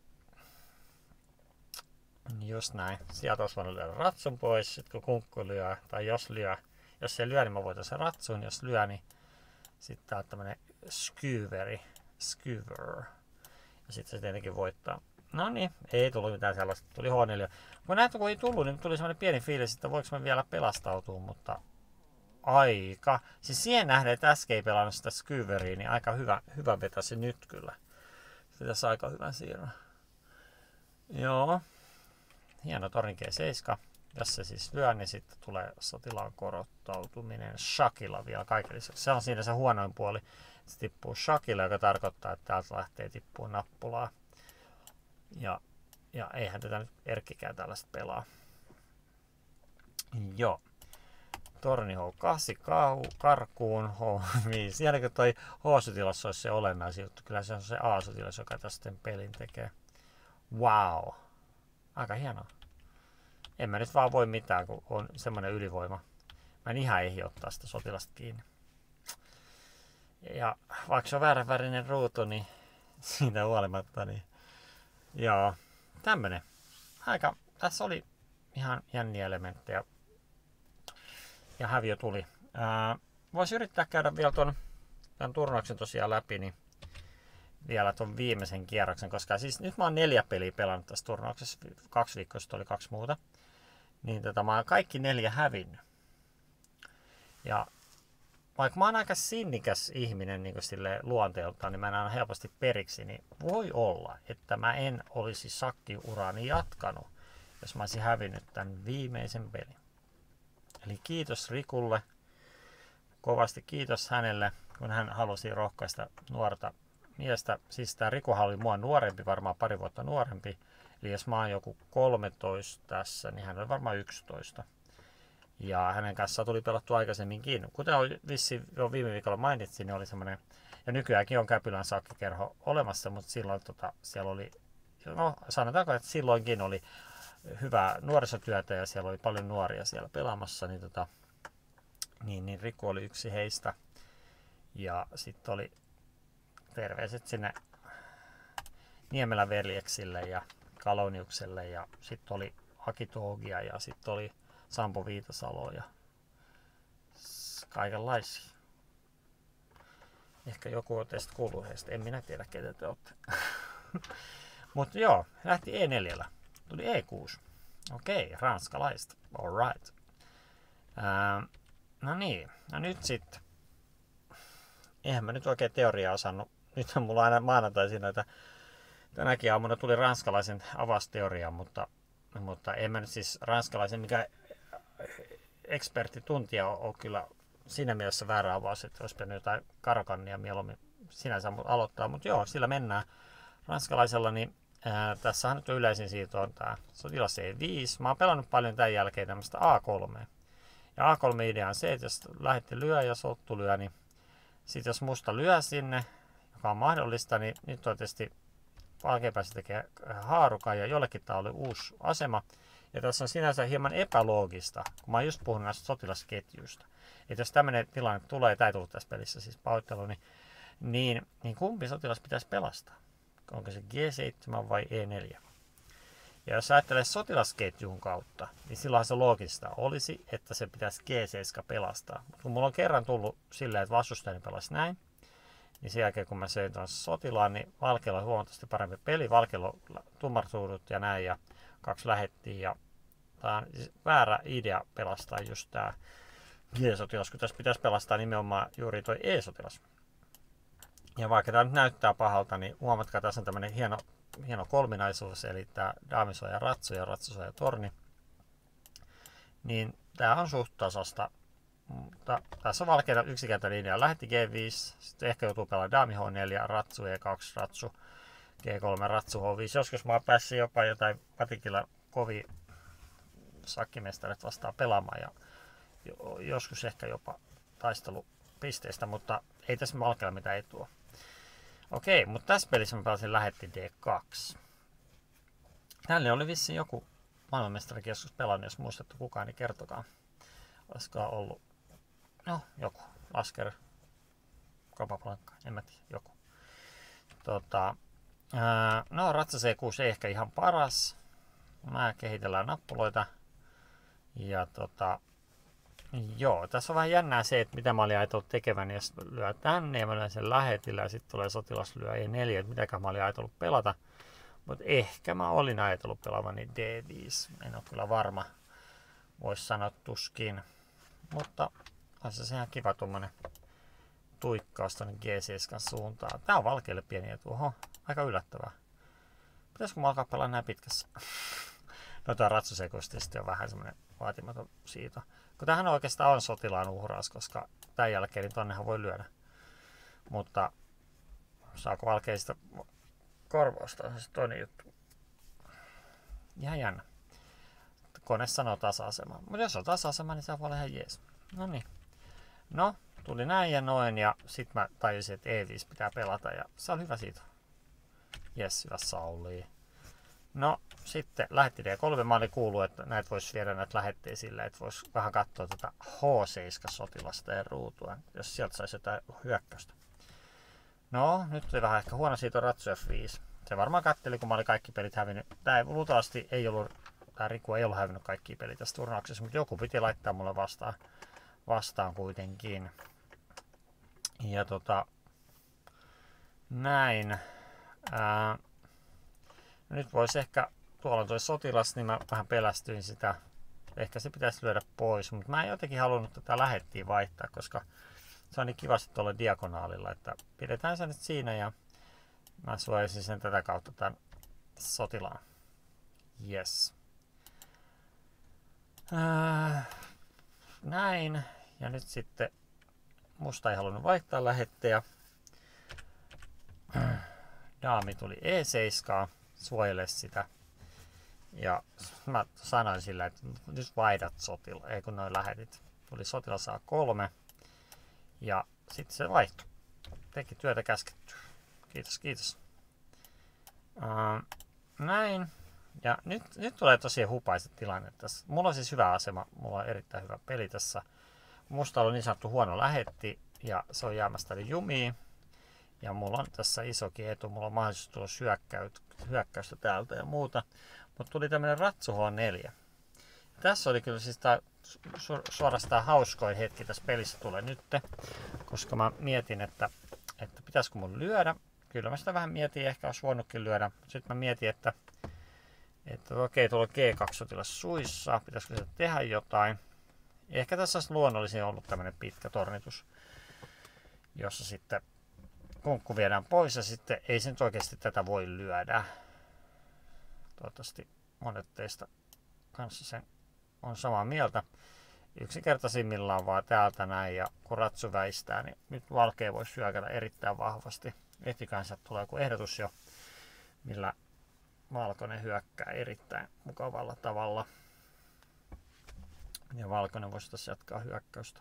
Just näin. Sieltä olisi voinut lyödä ratsun pois, sit kun kunkku lyö, tai jos lyö. Jos se lyö, niin mä voitan sen ratsun. Jos lyö, niin sitten tää on tämmönen skyweri. Skewer. Ja sitten se tietenkin voittaa. No niin, ei tullut mitään sellaista. Tuli H neljä. Kun näitä kun ei tullut, niin tuli semmoinen pieni fiilis, että voiko mä vielä pelastautua, mutta aika. Siis siihen nähden, että äsken ei pelannut sitä skyweriä, niin aika hyvä, hyvä vetäisi nyt kyllä. Se tässä aika hyvän siirron. Joo. Hieno torni G seitsemän. Jos se siis lyö, niin sitten tulee sotilaan korottautuminen shakilla vielä kaiken lisäksi. Se on siinä se huonoin puoli. Se tippuu shakilla, joka tarkoittaa, että täältä lähtee tippuu nappulaa. Ja, ja eihän tätä nyt erkkikään tällaista pelaa. Joo. Torni H kahdeksan karkuun, H viisi. Jälkeen toi H-sotilas olisi se olennaisin juttu. Kyllä se on se A-sotilas, joka tästä pelin tekee. Wow. Aika hienoa. En mä nyt vaan voi mitään, kun on semmoinen ylivoima. Mä en ihan ehdi ottaa sitä sotilasta kiinni. Ja vaikka se on vääränvärinen ruutu, niin siitä huolimatta, niin joo, tämmönen. Aika, tässä oli ihan jänniä elementtejä. Ja häviö tuli. Ää, Voisi yrittää käydä vielä ton, tämän turnauksen tosiaan läpi, niin vielä ton viimeisen kierroksen, koska siis nyt mä oon neljä peliä pelannut tässä turnauksessa, kaksi viikkoa sitten oli kaksi muuta. Niin tota, mä oon kaikki neljä hävinnyt. Ja vaikka mä oon aika sinnikäs ihminen niin sille luonteeltaan, niin mä en aina helposti periksi, niin voi olla, että mä en olisi sakkiurani jatkanut, jos mä olisin hävinnyt tämän viimeisen pelin. Eli kiitos Rikulle, kovasti kiitos hänelle, kun hän halusi rohkaista nuorta miestä. Siis tää Rikuhan oli mua nuorempi, varmaan pari vuotta nuorempi. Eli jos mä oon joku kolmetoista tässä, niin hän oli varmaan yksitoista. Ja hänen kanssaan tuli pelattu aikaisemminkin. Kuten vissiin jo viime viikolla mainitsin, niin oli semmoinen, ja nykyäänkin on Käpylän sakkikerho olemassa, mutta silloin tota, siellä oli, no sanotaanko, että silloinkin oli hyvää nuorisotyötä ja siellä oli paljon nuoria siellä pelaamassa, niin, tota, niin, niin Riku oli yksi heistä. Ja sitten oli terveiset sinne Niemelän veljeksille ja Kaloniukselle ja sitten oli Akitoogia ja sitten oli Sampo Viitasalo ja kaikenlaisia. Ehkä joku on teistä kuullut heistä, en minä tiedä ketä te olette. Mutta joo, lähti E neljä. Tuli E kuusi. Okei, ranskalaista. Alright. Ää, no niin, no nyt sitten. Eihän mä nyt oikein teoriaa osannut. Nyt on mulla aina maanantaisin näitä. Tänäkin aamuna tuli ranskalaisen avausteoria, mutta, mutta en mä nyt siis ranskalaisen mikä eksperttituntija on, on kyllä siinä mielessä väärä avaus, että olisi pitänyt jotain karokannia mieluummin sinänsä aloittaa. Mutta joo, sillä mennään ranskalaisella, niin ää, tässähän nyt on yleisin siirto on tää sotilas E viisi. Mä oon pelannut paljon tämän jälkeen tämmöistä A kolme. Ja A kolme idea on se, että jos lähdette lyö ja sottu lyö, niin sitten jos musta lyö sinne, joka on mahdollista, niin nyt tietysti valkea pääsi tekemään haarukan ja jollekin tämä oli uusi asema. Ja tässä on sinänsä hieman epäloogista, kun mä oon just puhunut näistä sotilasketjuista. Että jos tämmöinen tilanne tulee, tai ei tullut tässä pelissä siis pahoittelu, niin, niin, niin kumpi sotilas pitäisi pelastaa? Onko se G seitsemän vai E neljä? Ja jos ajattelee sotilasketjun kautta, niin silloin se loogista olisi, että se pitäisi G seitsemän pelastaa. Mutta kun mulla on kerran tullut silleen, että vastustajani pelasi näin, niin sen jälkeen kun mä söin tuon sotilaan, niin Valkealla on huomattavasti parempi peli. Valkealla on tummat ruudut ja näin, ja kaksi lähettiin. Ja tää on väärä idea pelastaa just tää G-sotilas, kun tässä pitäisi pelastaa nimenomaan juuri toi E-sotilas. Ja vaikka tämä nyt näyttää pahalta, niin huomatkaa, tässä on tämmöinen hieno, hieno kolminaisuus, eli tämä daamisoja ratsu ja ratsusoja torni. Niin tämä on suht tasasta. Mutta tässä on Valkeilla yksinkertainen linja. Lähetti G viisi, sitten ehkä joutuu pelaamaan daami H neljä, ratsu E kaksi, ratsu G kolme, ratsu H viisi. Joskus mä oon päässyt jopa jotain patikilla kovin sakkimestarit vastaan pelaamaan ja joskus ehkä jopa taistelupisteistä, mutta ei tässä Valkeilla mitään etua. Okei, mutta tässä pelissä mä pelasin lähetti D kaksi. Tälle oli vissiin joku maailmanmestarikin joskus pelannut, jos muistatte kukaan, niin kertokaa. Olisikohan ollut, no joku, Lasker, Capablanca, en mä tiedä, joku. Tota, ää, no ratsa C kuusi ei ehkä ihan paras. Mä kehitellään nappuloita. Ja tota, joo, tässä on vähän jännää se, että mitä mä olin ajatellut tekevän, jos lyö tänne ja mä lyön sen lähetillä ja sitten tulee sotilas lyö E neljä, että mitäkään mä olin ajatellut pelata. Mutta ehkä mä olin ajatellut pelaavani D viisi, en ole kyllä varma, voisi sanoa tuskin. Mutta on se ihan kiva tuommoinen tuikkaus tuonne G seitsemän suuntaan. Tää on Valkeille pieni etu, oho, aika yllättävää. Pitäisikö mä alkaa pelaa näin pitkässä? No tää ratsusekusti sitten on vähän semmonen vaatimaton siitä. Kun tämähän oikeastaan on sotilaan uhraus, koska tämän jälkeen niin tonnehan voi lyödä. Mutta saako Valkeista korvausta, on se toinen juttu. Ihan jännä. Kone sanoo tasa-asema. Mutta jos on tasa-asema, niin se voi olla ihan jees. No niin. No, tuli näin ja noin ja sit mä tajusin, että E viisi pitää pelata ja se on hyvä siitä. Jes, hyvä Sauli. No, sitten lähetti D kolme. Mä olin kuullut, että näitä voisi viedä näitä lähetteitä sillä, että voisi vähän katsoa tätä H seitsemän sotilasta ja ruutua, jos sieltä saisi jotain hyökkäystä. No, nyt oli vähän ehkä huono siitä on ratsu F viisi. Se varmaan katteli, kun mä olin kaikki pelit hävinnyt. Tää ei, luultavasti ei ollut, tää Riku ei ollut hävinnyt kaikki pelit tässä turnauksessa, mutta joku piti laittaa mulle vastaan, vastaan kuitenkin. Ja tota, näin. Ää, nyt voisi ehkä, tuolla on toi sotilas, niin mä vähän pelästyin sitä. Ehkä se pitäisi lyödä pois, mutta mä en jotenkin halunnut tätä lähettiä vaihtaa, koska se on niin kivasti tuolla diagonaalilla, että pidetään se nyt siinä ja mä suojaisin sen tätä kautta tämän sotilaan. Yes. Äh, näin. Ja nyt sitten musta ei halunnut vaihtaa lähettejä. Daami tuli E seitsemän, suojele sitä. Ja mä sanoin sillä, että nyt vaihdat sotila, ei kun noin lähetit. Tuli sotilas A kolme. Ja sitten se vaihtui. Teki työtä käskettyä. Kiitos, kiitos. Uh, näin. Ja nyt, nyt tulee tosiaan hupaisa tilanne tässä. Mulla on siis hyvä asema. Mulla on erittäin hyvä peli tässä. Musta on niin sanottu huono lähetti. Ja se on jäämästä eli jumiin. Ja mulla on tässä isokin etu. Mulla on mahdollisuus tulla hyökkäystä täältä ja muuta. Mutta tuli tämmönen ratsu H neljä. Tässä oli kyllä siis tää su suorastaan hauskoin hetki tässä pelissä tulee nyt, koska mä mietin, että, että pitäisikö mun lyödä. Kyllä mä sitä vähän mietin, ehkä olisi voinutkin lyödä. Sitten mä mietin, että, että okei, tuolla G kaksi sotilas suissa, pitäisikö sitä tehdä jotain. Ehkä tässä olisi luonnollisin ollut tämmönen pitkä tornitus, jossa sitten kunkku viedään pois ja sitten ei se nyt oikeasti tätä voi lyödä. Toivottavasti monet teistä kanssa sen on samaa mieltä. Yksinkertaisimmillaan vaan täältä näin ja kun ratsu väistää, niin nyt Valkea voisi hyökätä erittäin vahvasti. Ehtikänsä tulee joku ehdotus jo, millä Valkoinen hyökkää erittäin mukavalla tavalla. Ja Valkoinen voisi tässä jatkaa hyökkäystä.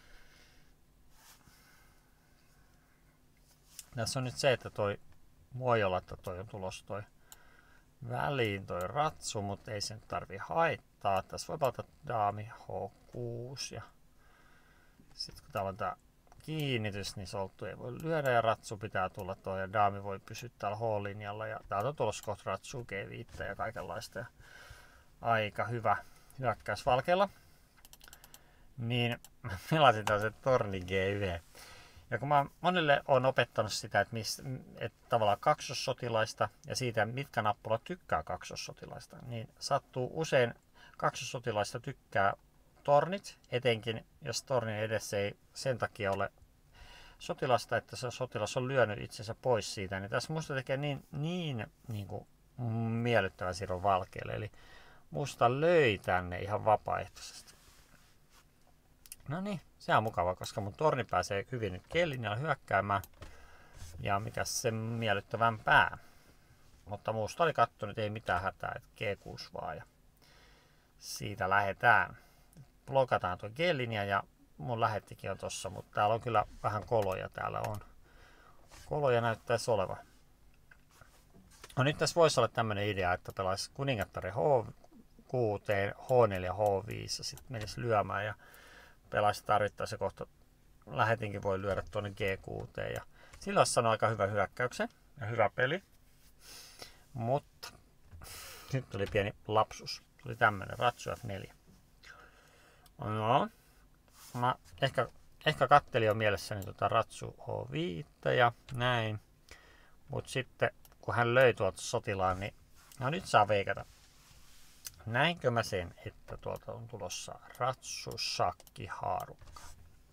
Tässä on nyt se, että toi voi olla, että toi on tulos toi väliin toi ratsu, mutta ei sen tarvi haittaa. Tässä voi palata daami H kuusi ja sitten kun täällä on tää kiinnitys, niin solttu ei voi lyödä ja ratsu pitää tulla tuohon ja daami voi pysyä täällä H-linjalla ja täältä on tulossa kohta ratsu G viisi ja kaikenlaista ja aika hyvä hyökkäys valkealla. Niin mä pelasin tällaisen torni G yksi. Ja kun mä monille on opettanut sitä, että, mis, että tavallaan kaksossotilaista ja siitä, mitkä nappulat tykkää kaksossotilaista, niin sattuu usein kaksossotilaista tykkää tornit, etenkin jos tornin edessä ei sen takia ole sotilasta, että se sotilas on lyönyt itsensä pois siitä, niin tässä musta tekee niin, niin, niin kuin miellyttävän siirron valkealle. Eli musta löi tänne ihan vapaaehtoisesti. No niin, se on mukava, koska mun torni pääsee hyvin nyt G-linjalla hyökkäämään. Ja mikä sen miellyttävämpää. Mutta muusta oli katto, nyt ei mitään hätää, että G kuusi vaan. Ja siitä lähdetään. Blokataan tuo G-linja ja mun lähettikin on tossa, mutta täällä on kyllä vähän koloja täällä on. Koloja näyttäisi olevan. No nyt tässä voisi olla tämmönen idea, että pelaisi kuningattari H kuusi, H neljä, H viisi ja sitten menisi lyömään ja pelaisi tarvittaessa kohta. Lähetinkin voi lyödä tuonne G kuusi ja sillä olisi saanut aika hyvä hyökkäyksen ja hyvä peli. Mutta nyt tuli pieni lapsus. Tuli tämmönen ratsu F neljä. No, mä ehkä, ehkä kattelin jo mielessäni tota ratsu H viisi ja näin. Mut sitten kun hän löi tuolta sotilaan, niin no nyt saa veikata. Näinkö mä sen, että tuolta on tulossa ratsu, shakki, haarukka?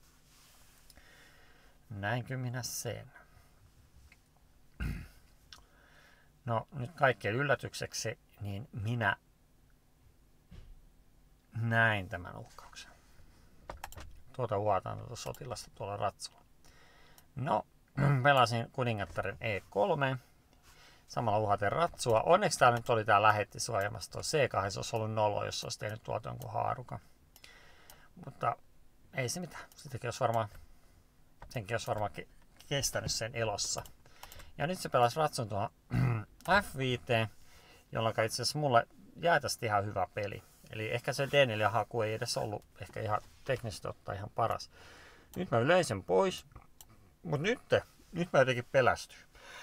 Näinkö minä sen? No nyt kaikkien yllätykseksi, niin minä näin tämän uhkauksen. Tuota uhataan tuota sotilasta tuolla ratsulla. No, pelasin kuningattaren E kolme. Samalla uhaten ratsua. Onneksi täällä nyt oli tää lähetti suojamassa tuo C kaksi, se olisi ollut nolo, jos olisi tehnyt tuolta jonkun haarukan. Mutta ei se mitään. Sittenkin olisi varmaan, senkin olisi varmaan kestänyt sen elossa. Ja nyt se pelasi ratsun tuohon F viisi, jolloin itse asiassa mulle jää tästä ihan hyvä peli. Eli ehkä se D neljä haku ei edes ollut ehkä ihan teknisesti ottaa ihan paras. Nyt mä löin sen pois, mutta nyt, nyt mä jotenkin pelästyin.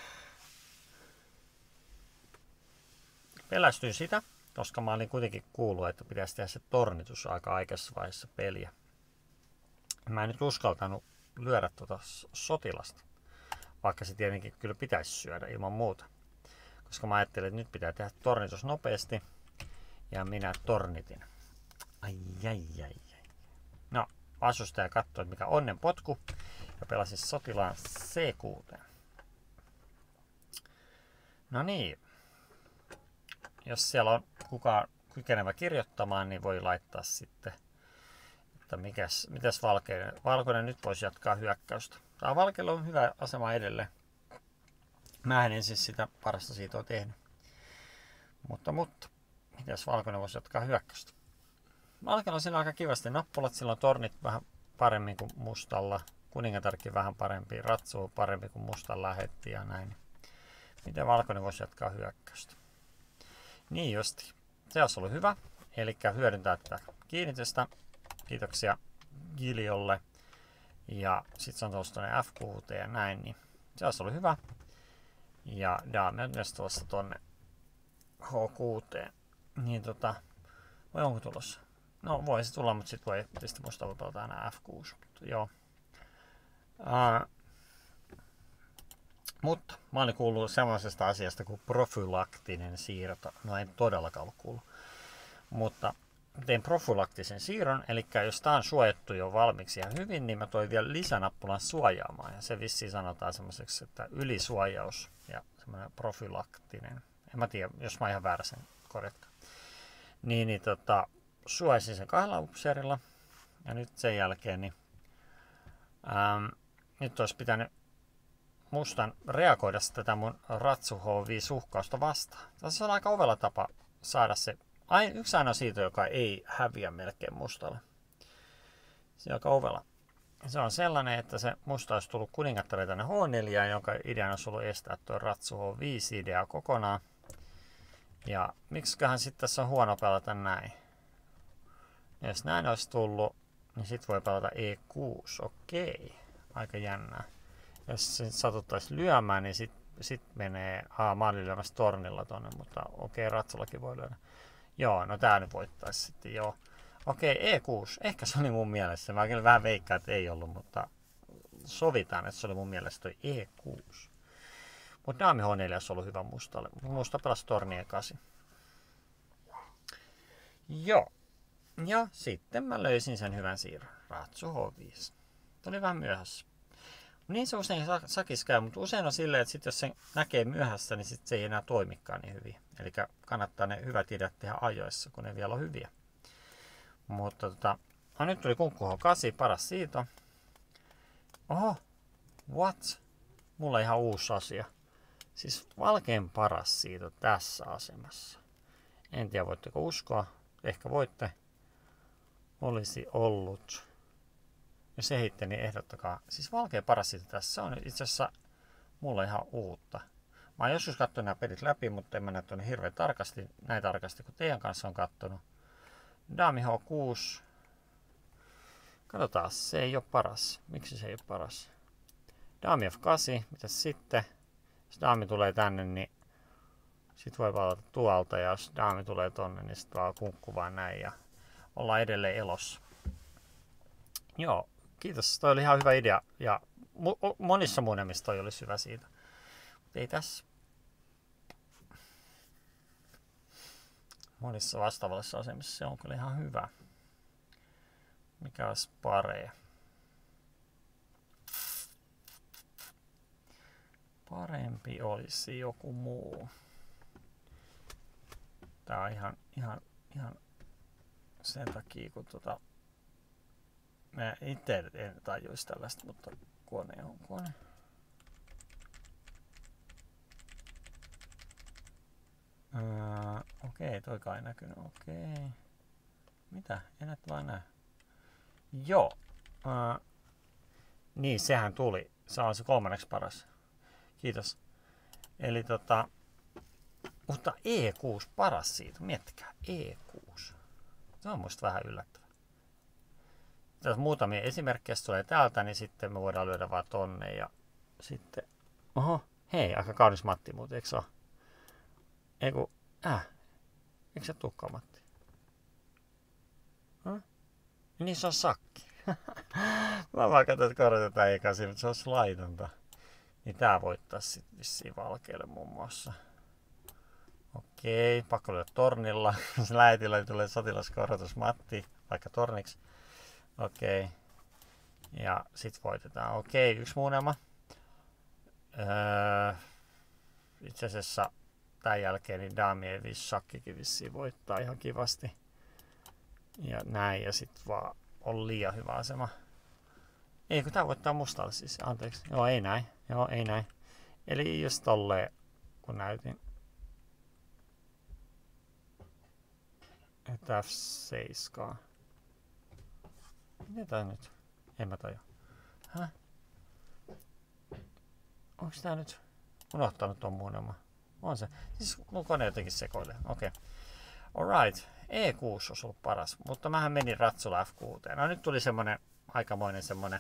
Pelästyin sitä, koska mä olin kuitenkin kuullut, että pitäisi tehdä se tornitus aika aikaisessa vaiheessa peliä. Mä en nyt uskaltanut lyödä tuota sotilasta, vaikka se tietenkin kyllä pitäisi syödä ilman muuta. Koska mä ajattelin, että nyt pitää tehdä tornitus nopeasti. Ja minä tornitin. Ai, ai, ai, ai. No, vastustaja katsoi, mikä onnen potku. Ja pelasi sotilaan C kuusi. No niin. Jos siellä on kukaan kykenevä kirjoittamaan, niin voi laittaa sitten, että mikäs, mitäs valkeinen. Valkoinen nyt voisi jatkaa hyökkäystä. Tämä valkeilla on hyvä asema edelleen. Mä en siis sitä parasta siitä ole tehnyt. Mutta, mutta. Mitäs valkoinen voisi jatkaa hyökkäystä? Valkealla on siinä aika kivasti nappulat, sillä on tornit vähän paremmin kuin mustalla. Kuningatarkin vähän parempi, ratsu parempi kuin mustalla lähetti ja näin. Miten valkoinen voisi jatkaa hyökkäystä? Niin justi. Se olisi ollut hyvä. Eli hyödyntää tätä kiinnitystä. Kiitoksia Giliolle. Ja sitten se on tuossa tuonne F kuusi ja näin. Niin se olisi ollut hyvä. Ja daami on myös tuossa tuonne H kuusi. Niin tota, vai onko tulossa? No voi se tulla, mutta sitten voi tietysti musta voi pelata aina F kuusi. Mutta, joo. Uh, mutta mä olin kuullut sellaisesta asiasta kuin profylaktinen siirto. No en todellakaan ollut kuullut. Mutta tein profylaktisen siirron, eli jos tää on suojattu jo valmiiksi ihan hyvin, niin mä toin vielä lisänappulan suojaamaan. Ja se vissiin sanotaan semmoiseksi, että ylisuojaus ja semmoinen profylaktinen. En mä tiedä, jos mä ihan väärä sen korjatkaa. Niin, niin tota, suojasin sen kahdella upseerilla. Ja nyt sen jälkeen, niin äm, nyt olisi pitänyt mustan reagoida tätä mun ratsu H viisi uhkausta vastaan. Tässä on aika ovella tapa saada se. Ain, yksi ainoa siitä, joka ei häviä melkein mustalle. Se on aika ovella. Se on sellainen, että se musta olisi tullut kuningattari tänne H neljä, jonka ideana olisi ollut estää tuo ratsu H viisi idea kokonaan. Ja miksiköhän sitten tässä on huono pelata näin. Jos näin olisi tullut, niin sitten voi pelata E kuusi. Okei. aika jännää. Jos se satuttaisi lyömään, niin sit, sit menee, aa mä olin lyömässä tornilla tonne, mutta okei, okay, ratsallakin voi lyödä. Joo, no tää nyt voittaisi sitten, joo. Okei, okay, E kuusi, ehkä se oli mun mielestä, mä kyllä vähän veikkaan, että ei ollut, mutta sovitaan, että se oli mun mielestä toi E kuusi. Mutta daami H neljä olisi ollut hyvä mustalle, musta pelasi torni E kahdeksan. Joo, ja sitten mä löysin sen hyvän siirron, ratsu H viisi. Tuli vähän myöhässä. Niin se usein sakissa käy, mutta usein on silleen, että sit jos se näkee myöhässä, niin sit se ei enää toimikaan niin hyvin. Eli kannattaa ne hyvät ideat tehdä ajoissa, kun ne vielä on hyviä. Mutta tota, no nyt tuli kunkku H kahdeksan, paras siito. Oho, what? Mulla ihan uusi asia. Siis valkean paras siito tässä asemassa. En tiedä, voitteko uskoa. Ehkä voitte. Olisi ollut. Jos ehitte, niin ehdottakaa. Siis valkea paras siito tässä on itse asiassa mulla ihan uutta. Mä oon joskus katsonut nämä pelit läpi, mutta en mä näe tuonne hirveän tarkasti, näin tarkasti kuin teidän kanssa on kattonut. Daami H kuusi. Katsotaan, se ei ole paras. Miksi se ei ole paras? Daami F kahdeksan, mitäs sitten? Jos daami tulee tänne, niin sit voi valata tuolta, ja jos daami tulee tonne, niin sit vaan kunkku vaan näin, ja ollaan edelleen elossa. Joo, kiitos. Toi oli ihan hyvä idea, ja monissa mun emistä toi olisi hyvä siitä. Mut ei tässä. Monissa vastaavallisissa asemissa se on kyllä ihan hyvä. Mikä olisi pareja? Parempi olisi joku muu. Tää on ihan, ihan, ihan sen takia, kun tota... Mä itse en tajuisi tällaista, mutta kone on kone. Öö, okei, toikaan ei näkynyt. Okei. Mitä? En et vaan näe. Joo. Öö, niin, sehän tuli. Se on se kolmanneksi paras. Kiitos. Eli tota... Mutta E kuusi paras siitä. Miettikää. E kuusi. Se on musta vähän yllättävää. Jos muutamia esimerkkejä tulee täältä, niin sitten me voidaan lyödä vaan tonne ja sitten... Oho, hei, aika kaunis matti muuten, eikö se ole? Eiku, äh, eikö se tukkaa matti? Huh? Niin se on sakki. Mä vaan katsoin, että korotetaan eikä mutta se olisi laitonta. Niin tää voittaa sitten vissiin valkealle muun muassa. Okei, pakko lyödä tornilla. Lähetillä tulee sotilaskorotus matti, vaikka torniksi. Okei. Ja sit voitetaan. Okei, yksi muunnelma. Öö, itse asiassa tämän jälkeen niin daami ei viisi shakkikin vissiin voittaa ihan kivasti. Ja näin, ja sit vaan on liian hyvä asema. Ei, kun tää voittaa mustalle siis, anteeksi. Joo, ei näin. Joo, ei näin. Eli just tolleen, kun näytin. Että F seitsemän. Mitä tää nyt? En mä tajua. Häh? Onks tää nyt unohtanut ton muunnelma? On se. Siis mun kone jotenkin sekoilee. Okei. Okay. Alright. E kuusi olisi ollut paras, mutta mähän menin ratsulla F kuusi. No nyt tuli semmonen aikamoinen semmonen.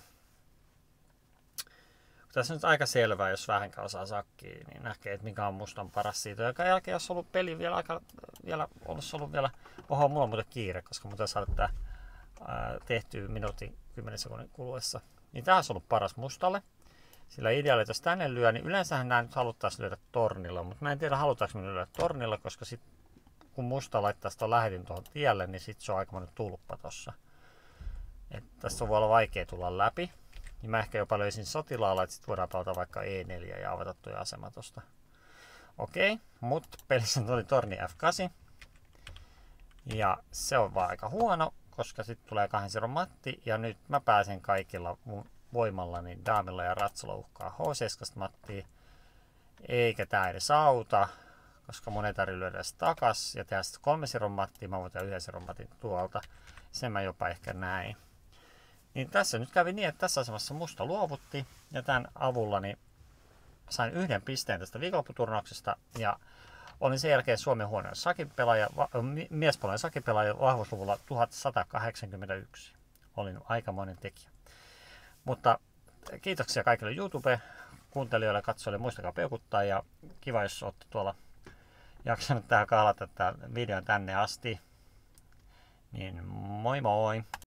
Tässä on nyt aika selvää, jos vähänkään osaa sakkia, niin näkee, että mikä on mustan paras siitä. Joka jälkeen, jos on ollut peli vielä aika, vielä, olisi ollut vielä, oho, mulla on muuten kiire, koska muuten saada tää ää, tehtyä minuutin kymmenen sekunnin kuluessa. Niin tää olisi ollut paras mustalle. Sillä ideaali, että jos tänne lyö, niin yleensähän nää nyt haluttaisiin lyödä tornilla, mutta mä en tiedä halutaanko me lyödä tornilla, koska sit kun musta laittaa sitä lähetin tuohon tielle, niin sit se on aikamoinen tulppa tossa. Et tästä voi olla vaikea tulla läpi. Niin mä ehkä jopa löysin sotilaalla, että sit voidaan pelata vaikka E neljä ja avata tuo asema tosta. Okei, mutta pelissä tuli torni F kahdeksan. Ja se on vaan aika huono, koska sitten tulee kahden siron matti. Ja nyt mä pääsen kaikilla mun voimallani daamilla ja ratsulla uhkaa H seitsemän mattia. Eikä tää edes auta, koska mun ei tarvitse lyödä edes takas. Ja tehdä sitten kolme siron mattia, mä voin tehdä yhden siron matin tuolta. Sen mä jopa ehkä näin. Niin tässä nyt kävi niin, että tässä asemassa musta luovutti. Ja tämän avulla niin sain yhden pisteen tästä viikonlopputurnauksesta. Ja olin sen jälkeen Suomen huonoin sakipelaaja, miespuolen sakipelaaja vahvuusluvulla tuhatsatakahdeksankymmentäyksi. Olin aikamoinen tekijä. Mutta kiitoksia kaikille YouTube-kuuntelijoille ja katsojille. Muistakaa peukuttaa ja kiva, jos olette tuolla jaksanut tähän kahlata tämän videon tänne asti. Niin moi moi!